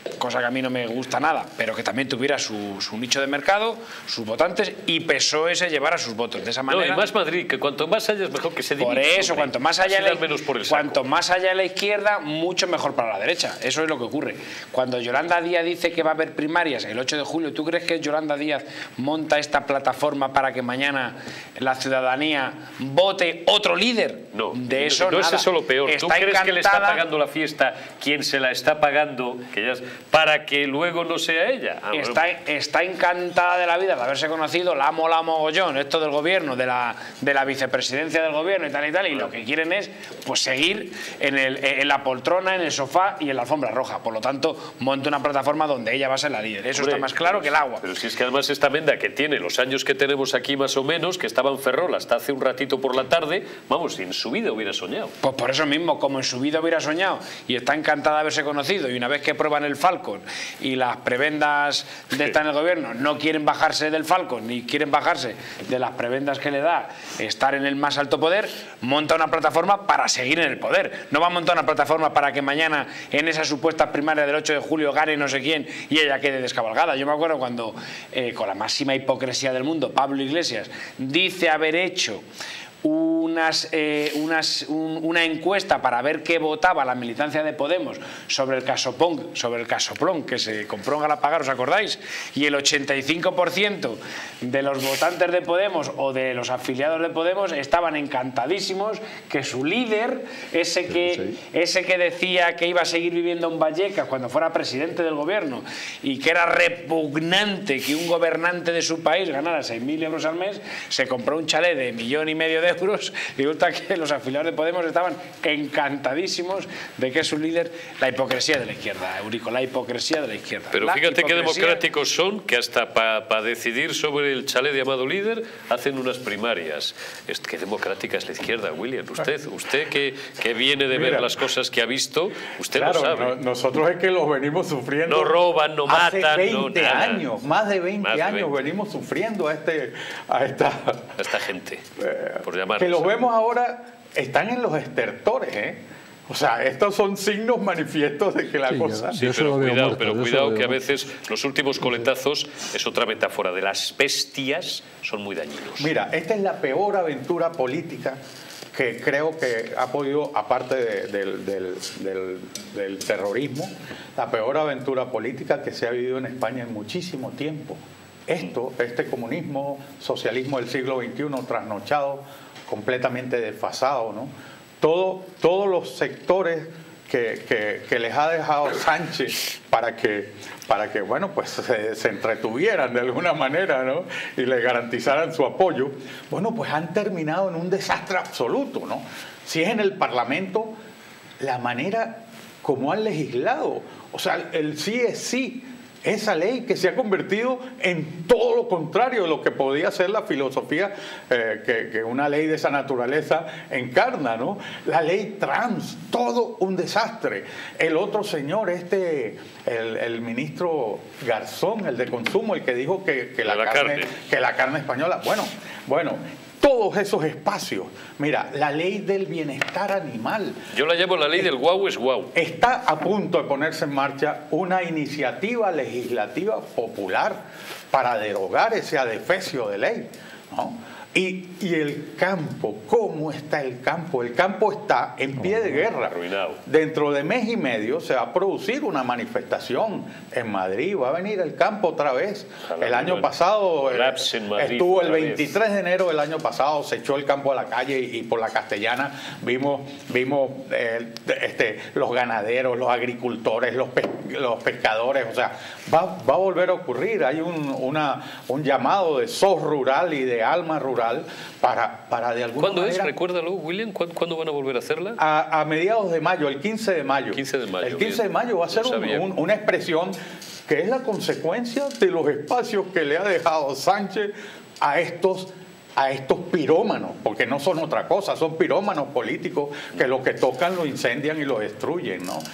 cosa que a mí no me gusta nada, pero que también tuviera su, su nicho de mercado, sus votantes, y P S O E se llevara sus votos. De esa manera... No, y más Madrid, que cuanto más haya es mejor que se divida. Por eso, hombre, cuanto más allá la, menos por el cuanto más allá de la izquierda, mucho mejor para la derecha. Eso es lo que ocurre. Cuando Yolanda Díaz dice que va a haber primarias el ocho de julio, ¿tú crees que Yolanda Díaz monta esta plataforma para que mañana la ciudadanía vote otro líder? No, de eso no nada. es eso lo peor. Está ¿Tú crees encantada... que le está pagando la fiesta quien se la está pagando que ya es, para que luego no sea ella? Ah, está, bueno. está encantada de la vida de haberse conocido, la amo, la mogollón, esto del gobierno, de la, de la vicepresidencia del gobierno y tal y tal, y lo que quieren es pues seguir en, el, en la poltrona, en el sofá y en la alfombra roja. Por lo tanto, monta una plataforma donde ella va a ser la líder. Eso Hombre, está más claro que el agua. Pero si es que además esta Menda, que tiene los años que tenemos aquí más o menos, que estaba en Ferrol hasta hace un ratito por la tarde, vamos, en su vida hubiera soñado. Pues por eso mismo, como en su vida hubiera soñado, y está encantada de haberse conocido, y una vez que prueban el Falcon y las prebendas de estar en el gobierno no quieren bajarse del Falcon ni quieren bajarse de las prebendas que le da estar en el más alto poder, monta una plataforma para seguir en el poder. No va a montar una plataforma para que mañana en esas supuestas primarias del ocho de julio gane no sé quién y ella quede descabalgada. Yo me acuerdo cuando, eh, con la máxima hipocresía del mundo, Pablo Iglesias dice haber hecho Unas, eh, unas, un, una encuesta para ver qué votaba la militancia de Podemos sobre el casoplón, sobre el casoplón que se compró en Galapagar, ¿os acordáis? Y el ochenta y cinco por ciento de los votantes de Podemos o de los afiliados de Podemos estaban encantadísimos que su líder, ese que, ese que decía que iba a seguir viviendo en Vallecas cuando fuera presidente del gobierno y que era repugnante que un gobernante de su país ganara seis mil euros al mes, se compró un chalet de millón y medio de euros, y resulta que los afiliados de Podemos estaban encantadísimos de que es su líder. La hipocresía de la izquierda, Eurico, la hipocresía de la izquierda. Pero la fíjate hipocresía... qué democráticos son, que hasta para pa decidir sobre el chalet de Amado Líder hacen unas primarias. Es, qué democrática es la izquierda, William. Usted, usted que, que viene de Mira, ver las cosas que ha visto, usted claro, lo sabe. No, nosotros es que los venimos sufriendo. No roban, no hace matan, veinte no nada. años, más de veinte más de años veinte. venimos sufriendo a, este, a esta... A esta gente, eh, por llamarlos. Que los vemos ahora, están en los estertores, ¿eh? O sea, estos son signos manifiestos de que la sí, cosa... Sí, pero cuidado, muerto, pero cuidado que a veces los últimos coletazos es otra metáfora de las bestias, son muy dañinos. Mira, esta es la peor aventura política que creo que ha podido, aparte de, del, del, del, del terrorismo, la peor aventura política que se ha vivido en España en muchísimo tiempo. Esto, este comunismo, socialismo del siglo veintiuno trasnochado, completamente desfasado, ¿no? Todo, todos los sectores que, que, que les ha dejado Sánchez para que, para que bueno, pues se, se entretuvieran de alguna manera, ¿no? Y le garantizaran su apoyo, bueno, pues han terminado en un desastre absoluto, ¿no? Si es en el Parlamento, la manera como han legislado, o sea, el sí es sí, esa ley que se ha convertido en todo lo contrario de lo que podía ser la filosofía eh, que, que una ley de esa naturaleza encarna, ¿no? La ley trans, todo un desastre. El otro señor, este, el, el ministro Garzón, el de consumo, el que dijo que, que, la, la carne, carne. que la carne española, bueno, bueno, todos esos espacios. Mira, la ley del bienestar animal. Yo la llamo la ley del guau es guau. Está a punto de ponerse en marcha una iniciativa legislativa popular para derogar ese adefesio de ley, ¿no? Y, y el campo, ¿cómo está el campo? El campo está en pie de guerra. Arruinado. Dentro de mes y medio se va a producir una manifestación en Madrid. Va a venir el campo otra vez. El año pasado eh, estuvo el veintitrés de enero del año pasado, se echó el campo a la calle y, y por la Castellana vimos, vimos eh, este, los ganaderos, los agricultores, los, pes los pescadores. O sea, va, va a volver a ocurrir. Hay un, una, un llamado de S O S rural y de alma rural para, para de alguna ¿Cuándo manera... es? Recuérdalo, William. ¿Cuándo, ¿Cuándo van a volver a hacerla? A, a mediados de mayo, el quince de mayo. quince de mayo. El quince bien. de mayo va a ser No un, un, una expresión que es la consecuencia de los espacios que le ha dejado Sánchez a estos a estos pirómanos, porque no son otra cosa, son pirómanos políticos que lo que tocan lo incendian y lo destruyen, ¿no?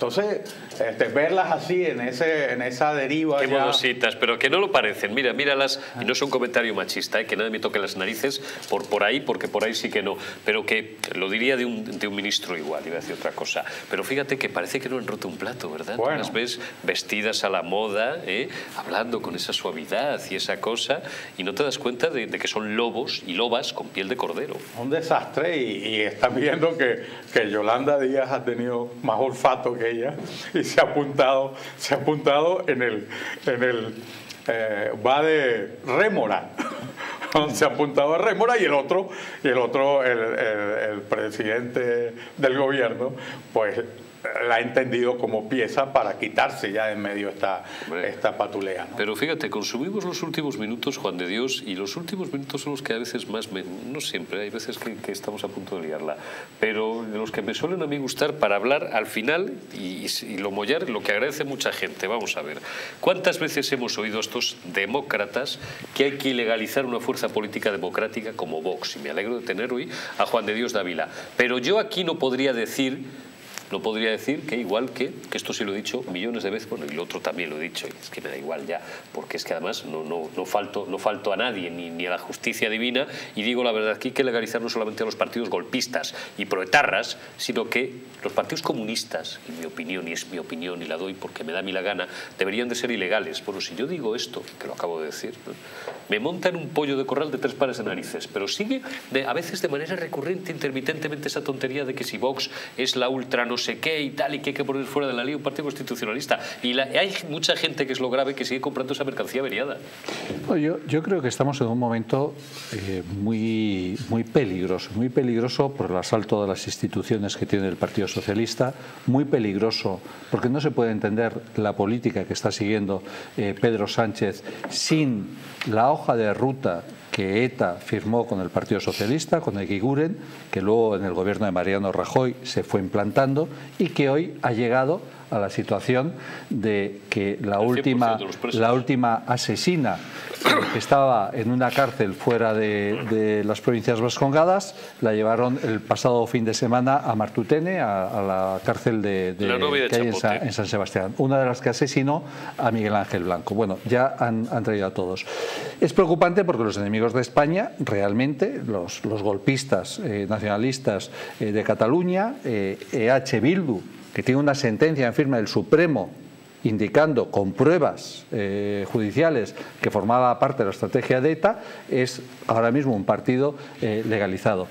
Entonces, este, verlas así, en, ese, en esa deriva... Qué ya... modositas, pero que no lo parecen. Mira, míralas, y no es un comentario machista, ¿eh? Que nadie me toque las narices por, por ahí, porque por ahí sí que no. Pero que lo diría de un, de un ministro igual, iba a decir otra cosa. Pero fíjate que parece que no han roto un plato, ¿verdad? Bueno. Las ves vestidas a la moda, ¿eh? Hablando con esa suavidad y esa cosa, y no te das cuenta de, de que son lobos y lobas con piel de cordero. Un desastre, y, y están viendo que, que Yolanda Díaz ha tenido más olfato que ella y se ha apuntado, se ha apuntado en el, en el eh, va de rémora. Se ha apuntado a rémora, y el otro, y el otro, el, el, el presidente del gobierno, pues la ha entendido como pieza para quitarse ya en medio esta, esta patulea, ¿no? Pero fíjate, consumimos los últimos minutos, Juan de Dios, y los últimos minutos son los que a veces más, me, no siempre, hay veces que, que estamos a punto de liarla, pero los que me suelen a mí gustar para hablar al final y, y lo mollar, lo que agradece mucha gente. Vamos a ver, ¿cuántas veces hemos oído a estos demócratas que hay que ilegalizar una fuerza política democrática como Vox? Y me alegro de tener hoy a Juan de Dios Dávila. Pero yo aquí no podría decir... No podría decir que igual que, que esto sí lo he dicho millones de veces, bueno, y lo otro también lo he dicho, y es que me da igual ya, porque es que además no, no, no, falto, no falto a nadie, ni, ni a la justicia divina, y digo la verdad, aquí hay que legalizar no solamente a los partidos golpistas y proetarras, sino que los partidos comunistas, en mi opinión, y es mi opinión y la doy porque me da a mí la gana, deberían de ser ilegales. Bueno, si yo digo esto, que lo acabo de decir, ¿no? Me montan un pollo de corral de tres pares de narices, pero sigue de, a veces de manera recurrente, intermitentemente, esa tontería de que si Vox es la ultra no sé qué y tal, y que hay que poner fuera de la ley un partido constitucionalista. Y la, hay mucha gente, que es lo grave, que sigue comprando esa mercancía averiada. No, yo, yo creo que estamos en un momento eh, muy, muy peligroso, muy peligroso por el asalto de las instituciones que tiene el Partido Socialista, muy peligroso porque no se puede entender la política que está siguiendo eh, Pedro Sánchez sin la hoja de ruta que ETA firmó con el Partido Socialista, con Eguiguren, que luego en el gobierno de Mariano Rajoy se fue implantando y que hoy ha llegado a la situación de que la última, la última asesina que estaba en una cárcel fuera de, de las provincias vascongadas, la llevaron el pasado fin de semana a Martutene, a, a la cárcel de, de, la de que hay en San, en San Sebastián. Una de las que asesinó a Miguel Ángel Blanco. Bueno, ya han, han traído a todos. Es preocupante porque los enemigos de España, realmente, los, los golpistas eh, nacionalistas eh, de Cataluña, eh, E H Bildu, que tiene una sentencia en firme del Supremo indicando con pruebas eh, judiciales que formaba parte de la estrategia de ETA, es ahora mismo un partido eh, legalizado.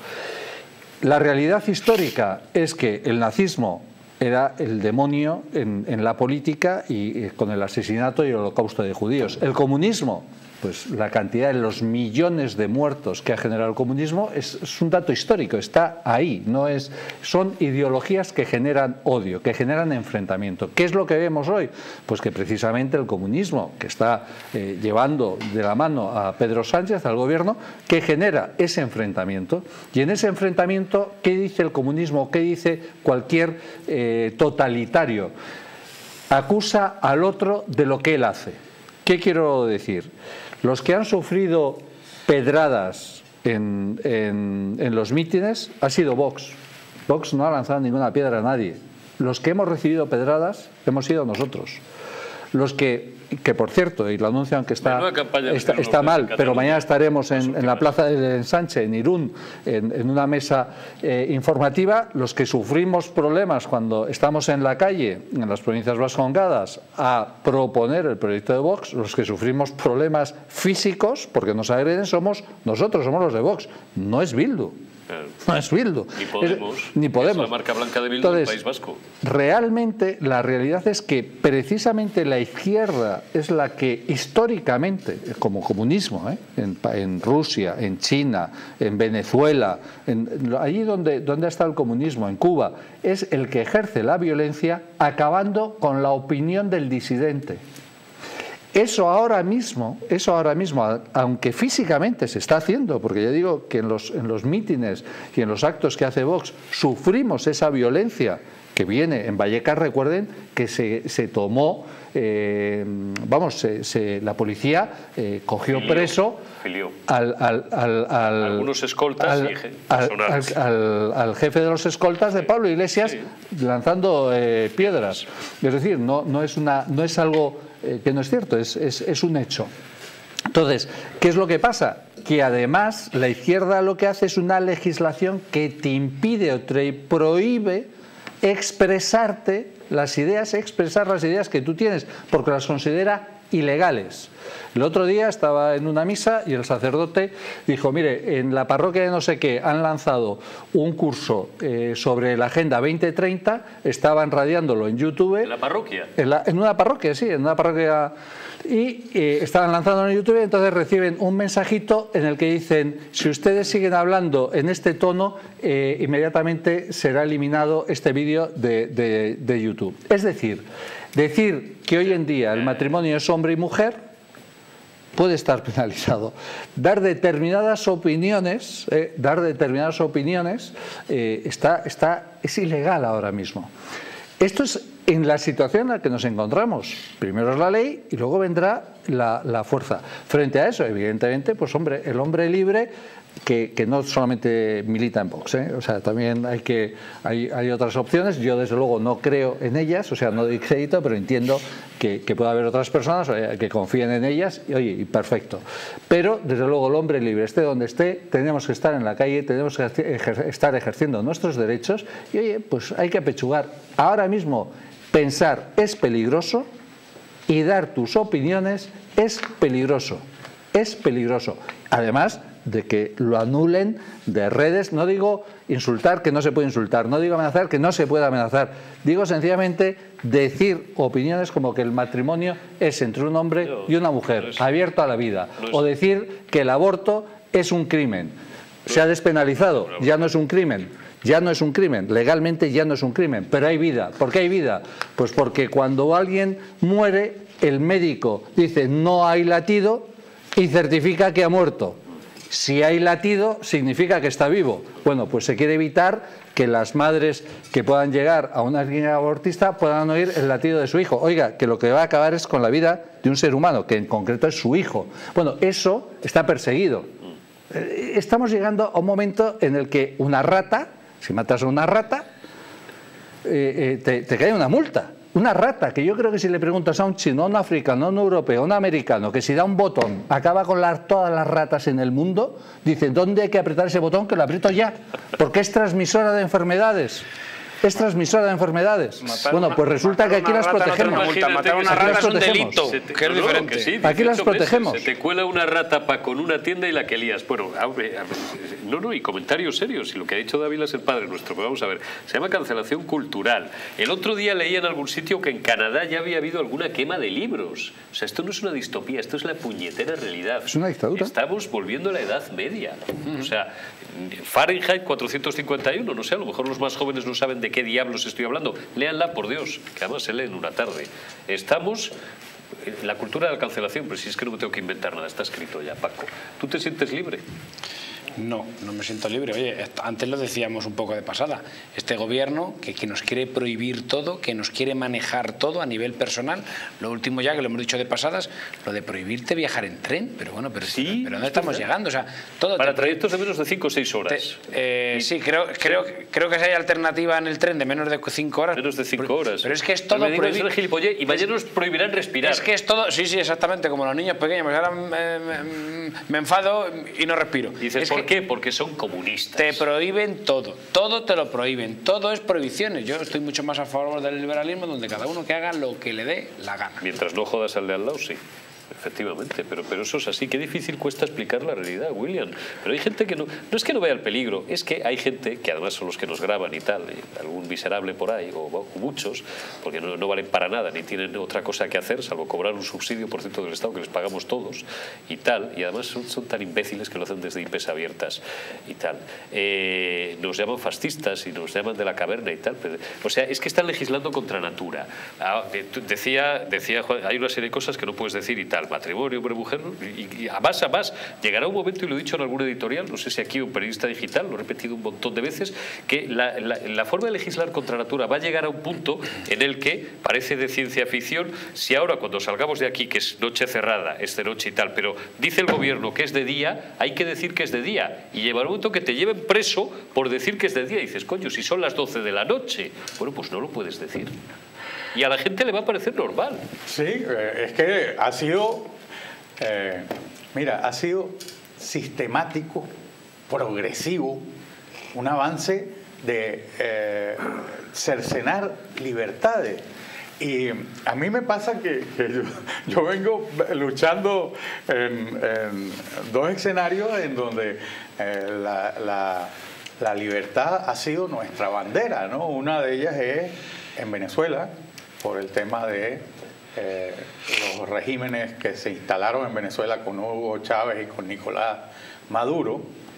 La realidad histórica es que el nazismo era el demonio en, en la política, y eh, con el asesinato y el holocausto de judíos. El comunismo, pues la cantidad de los millones de muertos que ha generado el comunismo es, es un dato histórico, está ahí, no es, son ideologías que generan odio, que generan enfrentamiento. ¿Qué es lo que vemos hoy? Pues que precisamente el comunismo, que está eh, llevando de la mano a Pedro Sánchez, al gobierno, que genera ese enfrentamiento. Y en ese enfrentamiento, ¿qué dice el comunismo? ¿Qué dice cualquier eh, totalitario? Acusa al otro de lo que él hace. ¿Qué quiero decir? Los que han sufrido pedradas en, en, en los mítines ha sido Vox. Vox no ha lanzado ninguna piedra a nadie. Los que hemos recibido pedradas hemos sido nosotros. Los que, que por cierto, y lo anuncian que está, está, está mal, pero mañana estaremos en, en la plaza del Ensanche, en Irún, en, en una mesa eh, informativa, los que sufrimos problemas cuando estamos en la calle, en las provincias vascongadas, a proponer el proyecto de Vox, los que sufrimos problemas físicos, porque nos agreden, somos nosotros, somos los de Vox, no es Bildu. No es Bildu. Ni Podemos. Es, ni Podemos. Es la marca blanca de Bildu del País Vasco. Realmente la realidad es que precisamente la izquierda es la que históricamente, como comunismo, ¿eh? en, en Rusia, en China, en Venezuela, en, allí donde, donde ha estado el comunismo, en Cuba, es el que ejerce la violencia acabando con la opinión del disidente. Eso ahora mismo, eso ahora mismo, aunque físicamente se está haciendo, porque ya digo que en los, en los mítines y en los actos que hace Vox sufrimos esa violencia que viene en Vallecas, recuerden que se, se tomó, eh, vamos, se, se, la policía eh, cogió Filio, preso Filio. Al, al, al, al, algunos escoltas al, y al, al, al, al jefe de los escoltas de Pablo Iglesias, sí, lanzando eh, piedras. Es decir, no, no, es, una, no es algo eh, que no es cierto, es, es, es un hecho. Entonces, ¿qué es lo que pasa? Que además la izquierda lo que hace es una legislación que te impide o te prohíbe expresarte las ideas, expresar las ideas que tú tienes, porque las considera ilegales. El otro día estaba en una misa y el sacerdote dijo, mire, en la parroquia de no sé qué han lanzado un curso eh, sobre la Agenda veinte treinta, estaban radiándolo en YouTube. ¿En la parroquia? En, la, en una parroquia, sí, en una parroquia. Y eh, estaban lanzando en YouTube, entonces reciben un mensajito en el que dicen, si ustedes siguen hablando en este tono, eh, inmediatamente será eliminado este vídeo de, de, de YouTube. Es decir, decir que hoy en día el matrimonio es hombre y mujer puede estar penalizado. Dar determinadas opiniones, eh, dar determinadas opiniones eh, está, está, es ilegal ahora mismo. Esto es en la situación en la que nos encontramos. Primero es la ley y luego vendrá la, la fuerza. Frente a eso, evidentemente, pues hombre, el hombre libre que, que no solamente milita en Vox, ¿eh? O sea, también hay, que, hay, hay otras opciones. Yo desde luego no creo en ellas, o sea, no doy crédito, pero entiendo que, que puede haber otras personas que confíen en ellas y oye, y perfecto. Pero desde luego el hombre libre, esté donde esté, tenemos que estar en la calle, tenemos que ejer- estar ejerciendo nuestros derechos y oye, pues hay que apechugar. Ahora mismo pensar es peligroso y dar tus opiniones es peligroso, es peligroso. Además de que lo anulen de redes, no digo insultar que no se puede insultar, no digo amenazar que no se puede amenazar, digo sencillamente decir opiniones como que el matrimonio es entre un hombre y una mujer, abierto a la vida, o decir que el aborto es un crimen. Se ha despenalizado, ya no es un crimen. Ya no es un crimen, legalmente ya no es un crimen, pero hay vida. ¿Por qué hay vida? Pues porque cuando alguien muere, el médico dice no hay latido y certifica que ha muerto. Si hay latido, significa que está vivo. Bueno, pues se quiere evitar que las madres que puedan llegar a una clínica abortista puedan oír el latido de su hijo. Oiga, que lo que va a acabar es con la vida de un ser humano, que en concreto es su hijo. Bueno, eso está perseguido. Estamos llegando a un momento en el que una rata, si matas a una rata, eh, eh, te, te cae una multa. Una rata, que yo creo que si le preguntas a un chino, a un africano, a un europeo, a un americano, que si da un botón acaba con la, todas las ratas en el mundo, dicen, ¿dónde hay que apretar ese botón? Que lo aprieto ya, porque es transmisora de enfermedades. Es transmisora de enfermedades. Matar bueno, una, pues resulta que aquí las protegemos. No matar una rata es un delito, te, que es no, diferente. Que sí, aquí las protegemos. Meses, se te cuela una rata pa con una tienda y la que lías. Bueno, a ver, a ver, no, no, y comentarios serios. Y lo que ha dicho Dávila es el padre nuestro. Pero vamos a ver, se llama cancelación cultural. El otro día leía en algún sitio que en Canadá ya había habido alguna quema de libros. O sea, esto no es una distopía, esto es la puñetera realidad. Es una dictadura. Estamos volviendo a la Edad Media. Uh-huh. O sea, Fahrenheit cuatrocientos cincuenta y uno, no sé, a lo mejor los más jóvenes no saben de qué diablos estoy hablando. Léanla, por Dios, que además se lee en una tarde. Estamos en la cultura de la cancelación, pero si es que no me tengo que inventar nada, está escrito ya, Paco. ¿Tú te sientes libre? No, no me siento libre. Oye, antes lo decíamos un poco de pasada. Este gobierno que, que nos quiere prohibir todo, que nos quiere manejar todo a nivel personal. Lo último ya, que lo hemos dicho de pasadas, lo de prohibirte viajar en tren. Pero bueno, pero, sí, pero, pero ¿dónde estamos llegando? O sea, todo para te, trayectos de menos de cinco o seis horas. Te, eh, sí, creo, creo, creo que si hay alternativa en el tren de menos de cinco horas. Menos de cinco horas. Pero es que es todo prohibido. Y mañana nos prohibirán respirar. Es que es todo, sí, sí, exactamente, como los niños pequeños. Pues ahora me, me, me enfado y no respiro. Y dices, es ¿por que, qué? Porque son comunistas. Te prohíben todo, todo te lo prohíben, todo es prohibiciones. Yo estoy mucho más a favor del liberalismo, donde cada uno que haga lo que le dé la gana. Mientras no jodas al de al lado, sí. Efectivamente, pero, pero eso es así. Qué difícil cuesta explicar la realidad, William. Pero hay gente que no... No es que no vea el peligro, es que hay gente, que además son los que nos graban y tal, y algún miserable por ahí, o, o muchos, porque no, no valen para nada, ni tienen otra cosa que hacer, salvo cobrar un subsidio, por cierto, del Estado, que les pagamos todos, y tal. Y además son, son tan imbéciles que lo hacen desde I Pes abiertas, y tal. Eh, nos llaman fascistas y nos llaman de la caverna y tal. Pero, o sea, es que están legislando contra natura. Ah, decía, decía Juan, hay una serie de cosas que no puedes decir y tal. tal, matrimonio, hombre-mujer, y, y a más a más llegará un momento, y lo he dicho en algún editorial, no sé si aquí un periodista digital, lo he repetido un montón de veces, que la, la, la forma de legislar contra la natura va a llegar a un punto en el que parece de ciencia ficción, si ahora cuando salgamos de aquí, que es noche cerrada, es de noche y tal, pero dice el gobierno que es de día, hay que decir que es de día, y llevará un momento que te lleven preso por decir que es de día, y dices, coño, si son las doce de la noche, bueno, pues no lo puedes decir. Y a la gente le va a parecer normal. Sí, eh, es que ha sido, eh, mira, ha sido sistemático, progresivo, un avance de eh, cercenar libertades. Y a mí me pasa que, que yo, yo vengo luchando en, en dos escenarios en donde eh, la, la, la libertad ha sido nuestra bandera, ¿no? Una de ellas es en Venezuela, por el tema de eh, los regímenes que se instalaron en Venezuela con Hugo Chávez y con Nicolás Maduro.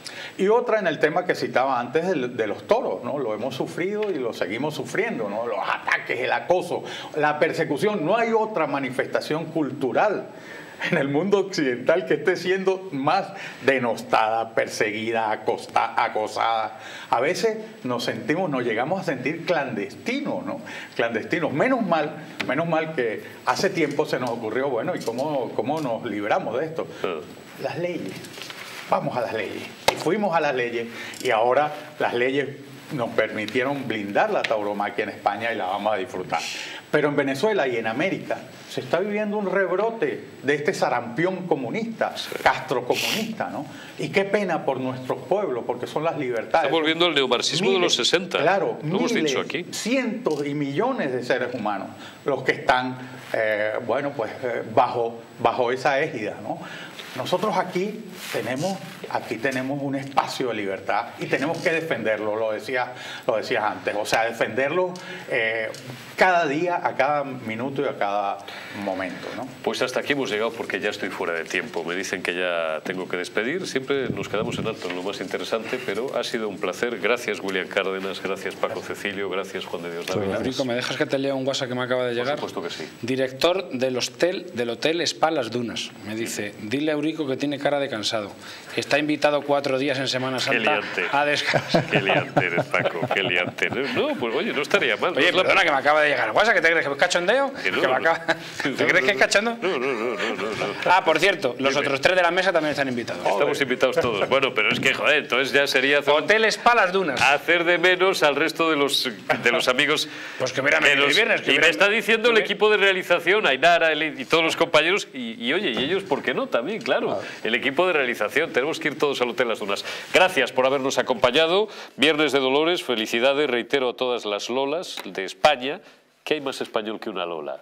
Y otra en el tema que citaba antes de, de los toros, ¿no? Lo hemos sufrido y lo seguimos sufriendo, ¿no? Los ataques, el acoso, la persecución. No hay otra manifestación cultural en el mundo occidental que esté siendo más denostada, perseguida, acosta, acosada. A veces nos sentimos, nos llegamos a sentir clandestinos, ¿no? Clandestinos. Menos mal, menos mal que hace tiempo se nos ocurrió, bueno, ¿y cómo, cómo nos libramos de esto? Las leyes. Vamos a las leyes. Y fuimos a las leyes y ahora las leyes nos permitieron blindar la tauromaquia en España y la vamos a disfrutar. Pero en Venezuela y en América se está viviendo un rebrote de este sarampión comunista, castrocomunista, ¿no? Y qué pena por nuestros pueblos, porque son las libertades. Está volviendo el neomarxismo miles, de los sesenta. Claro, lo miles, hemos dicho aquí. Cientos y millones de seres humanos los que están, eh, bueno, pues eh, bajo, bajo esa égida, ¿no? Nosotros aquí tenemos, aquí tenemos un espacio de libertad y tenemos que defenderlo, lo decías lo decías antes, o sea, defenderlo eh, cada día, a cada minuto y a cada momento, ¿no? Pues hasta aquí hemos llegado porque ya estoy fuera de tiempo. Me dicen que ya tengo que despedir. Siempre nos quedamos en alto en lo más interesante, pero ha sido un placer. Gracias, William Cárdenas. Gracias, Paco Cecilio. Gracias, Juan de Dios Dávila. Rico, ¿me dejas que te lea un WhatsApp que me acaba de llegar? Por supuesto que sí. Director del hotel, del hotel Spa Las Dunas. Me dice, dile a Eurico que tiene cara de cansado. Está invitado cuatro días en Semana Santa a descansar. Qué liante eres, Paco. Qué liante. No, pues oye, no estaría mal. Oye, no perdona, que me acaba de llegar el WhatsApp. ¿Qué te crees? ¿Que es cachondeo? Que no, ¿Que me no, acaba... ¿Te no, crees no, que es cachondo? No, no, no, no, no, no. Ah, por cierto, los Dime. otros tres de la mesa también están invitados. Estamos Joder. invitados todos. Bueno, pero es que, joder, entonces ya sería... Hotel Spa Las Dunas. Hacer de menos al resto de los, de los amigos. Pues que hubieran venido el viernes. Que y me está diciendo el equipo de realización, Ainara el, y todos los compañeros, y, y oye, y ellos, ¿por qué no? También, claro. El equipo de realización, tenemos que ir todos al Hotel Las Dunas. Gracias por habernos acompañado. Viernes de Dolores, felicidades, reitero a todas las Lolas de España. ¿Qué hay más español que una Lola?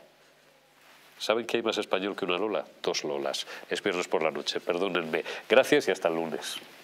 ¿Saben qué hay más español que una Lola? Dos Lolas. Es viernes por la noche, perdónenme. Gracias y hasta el lunes.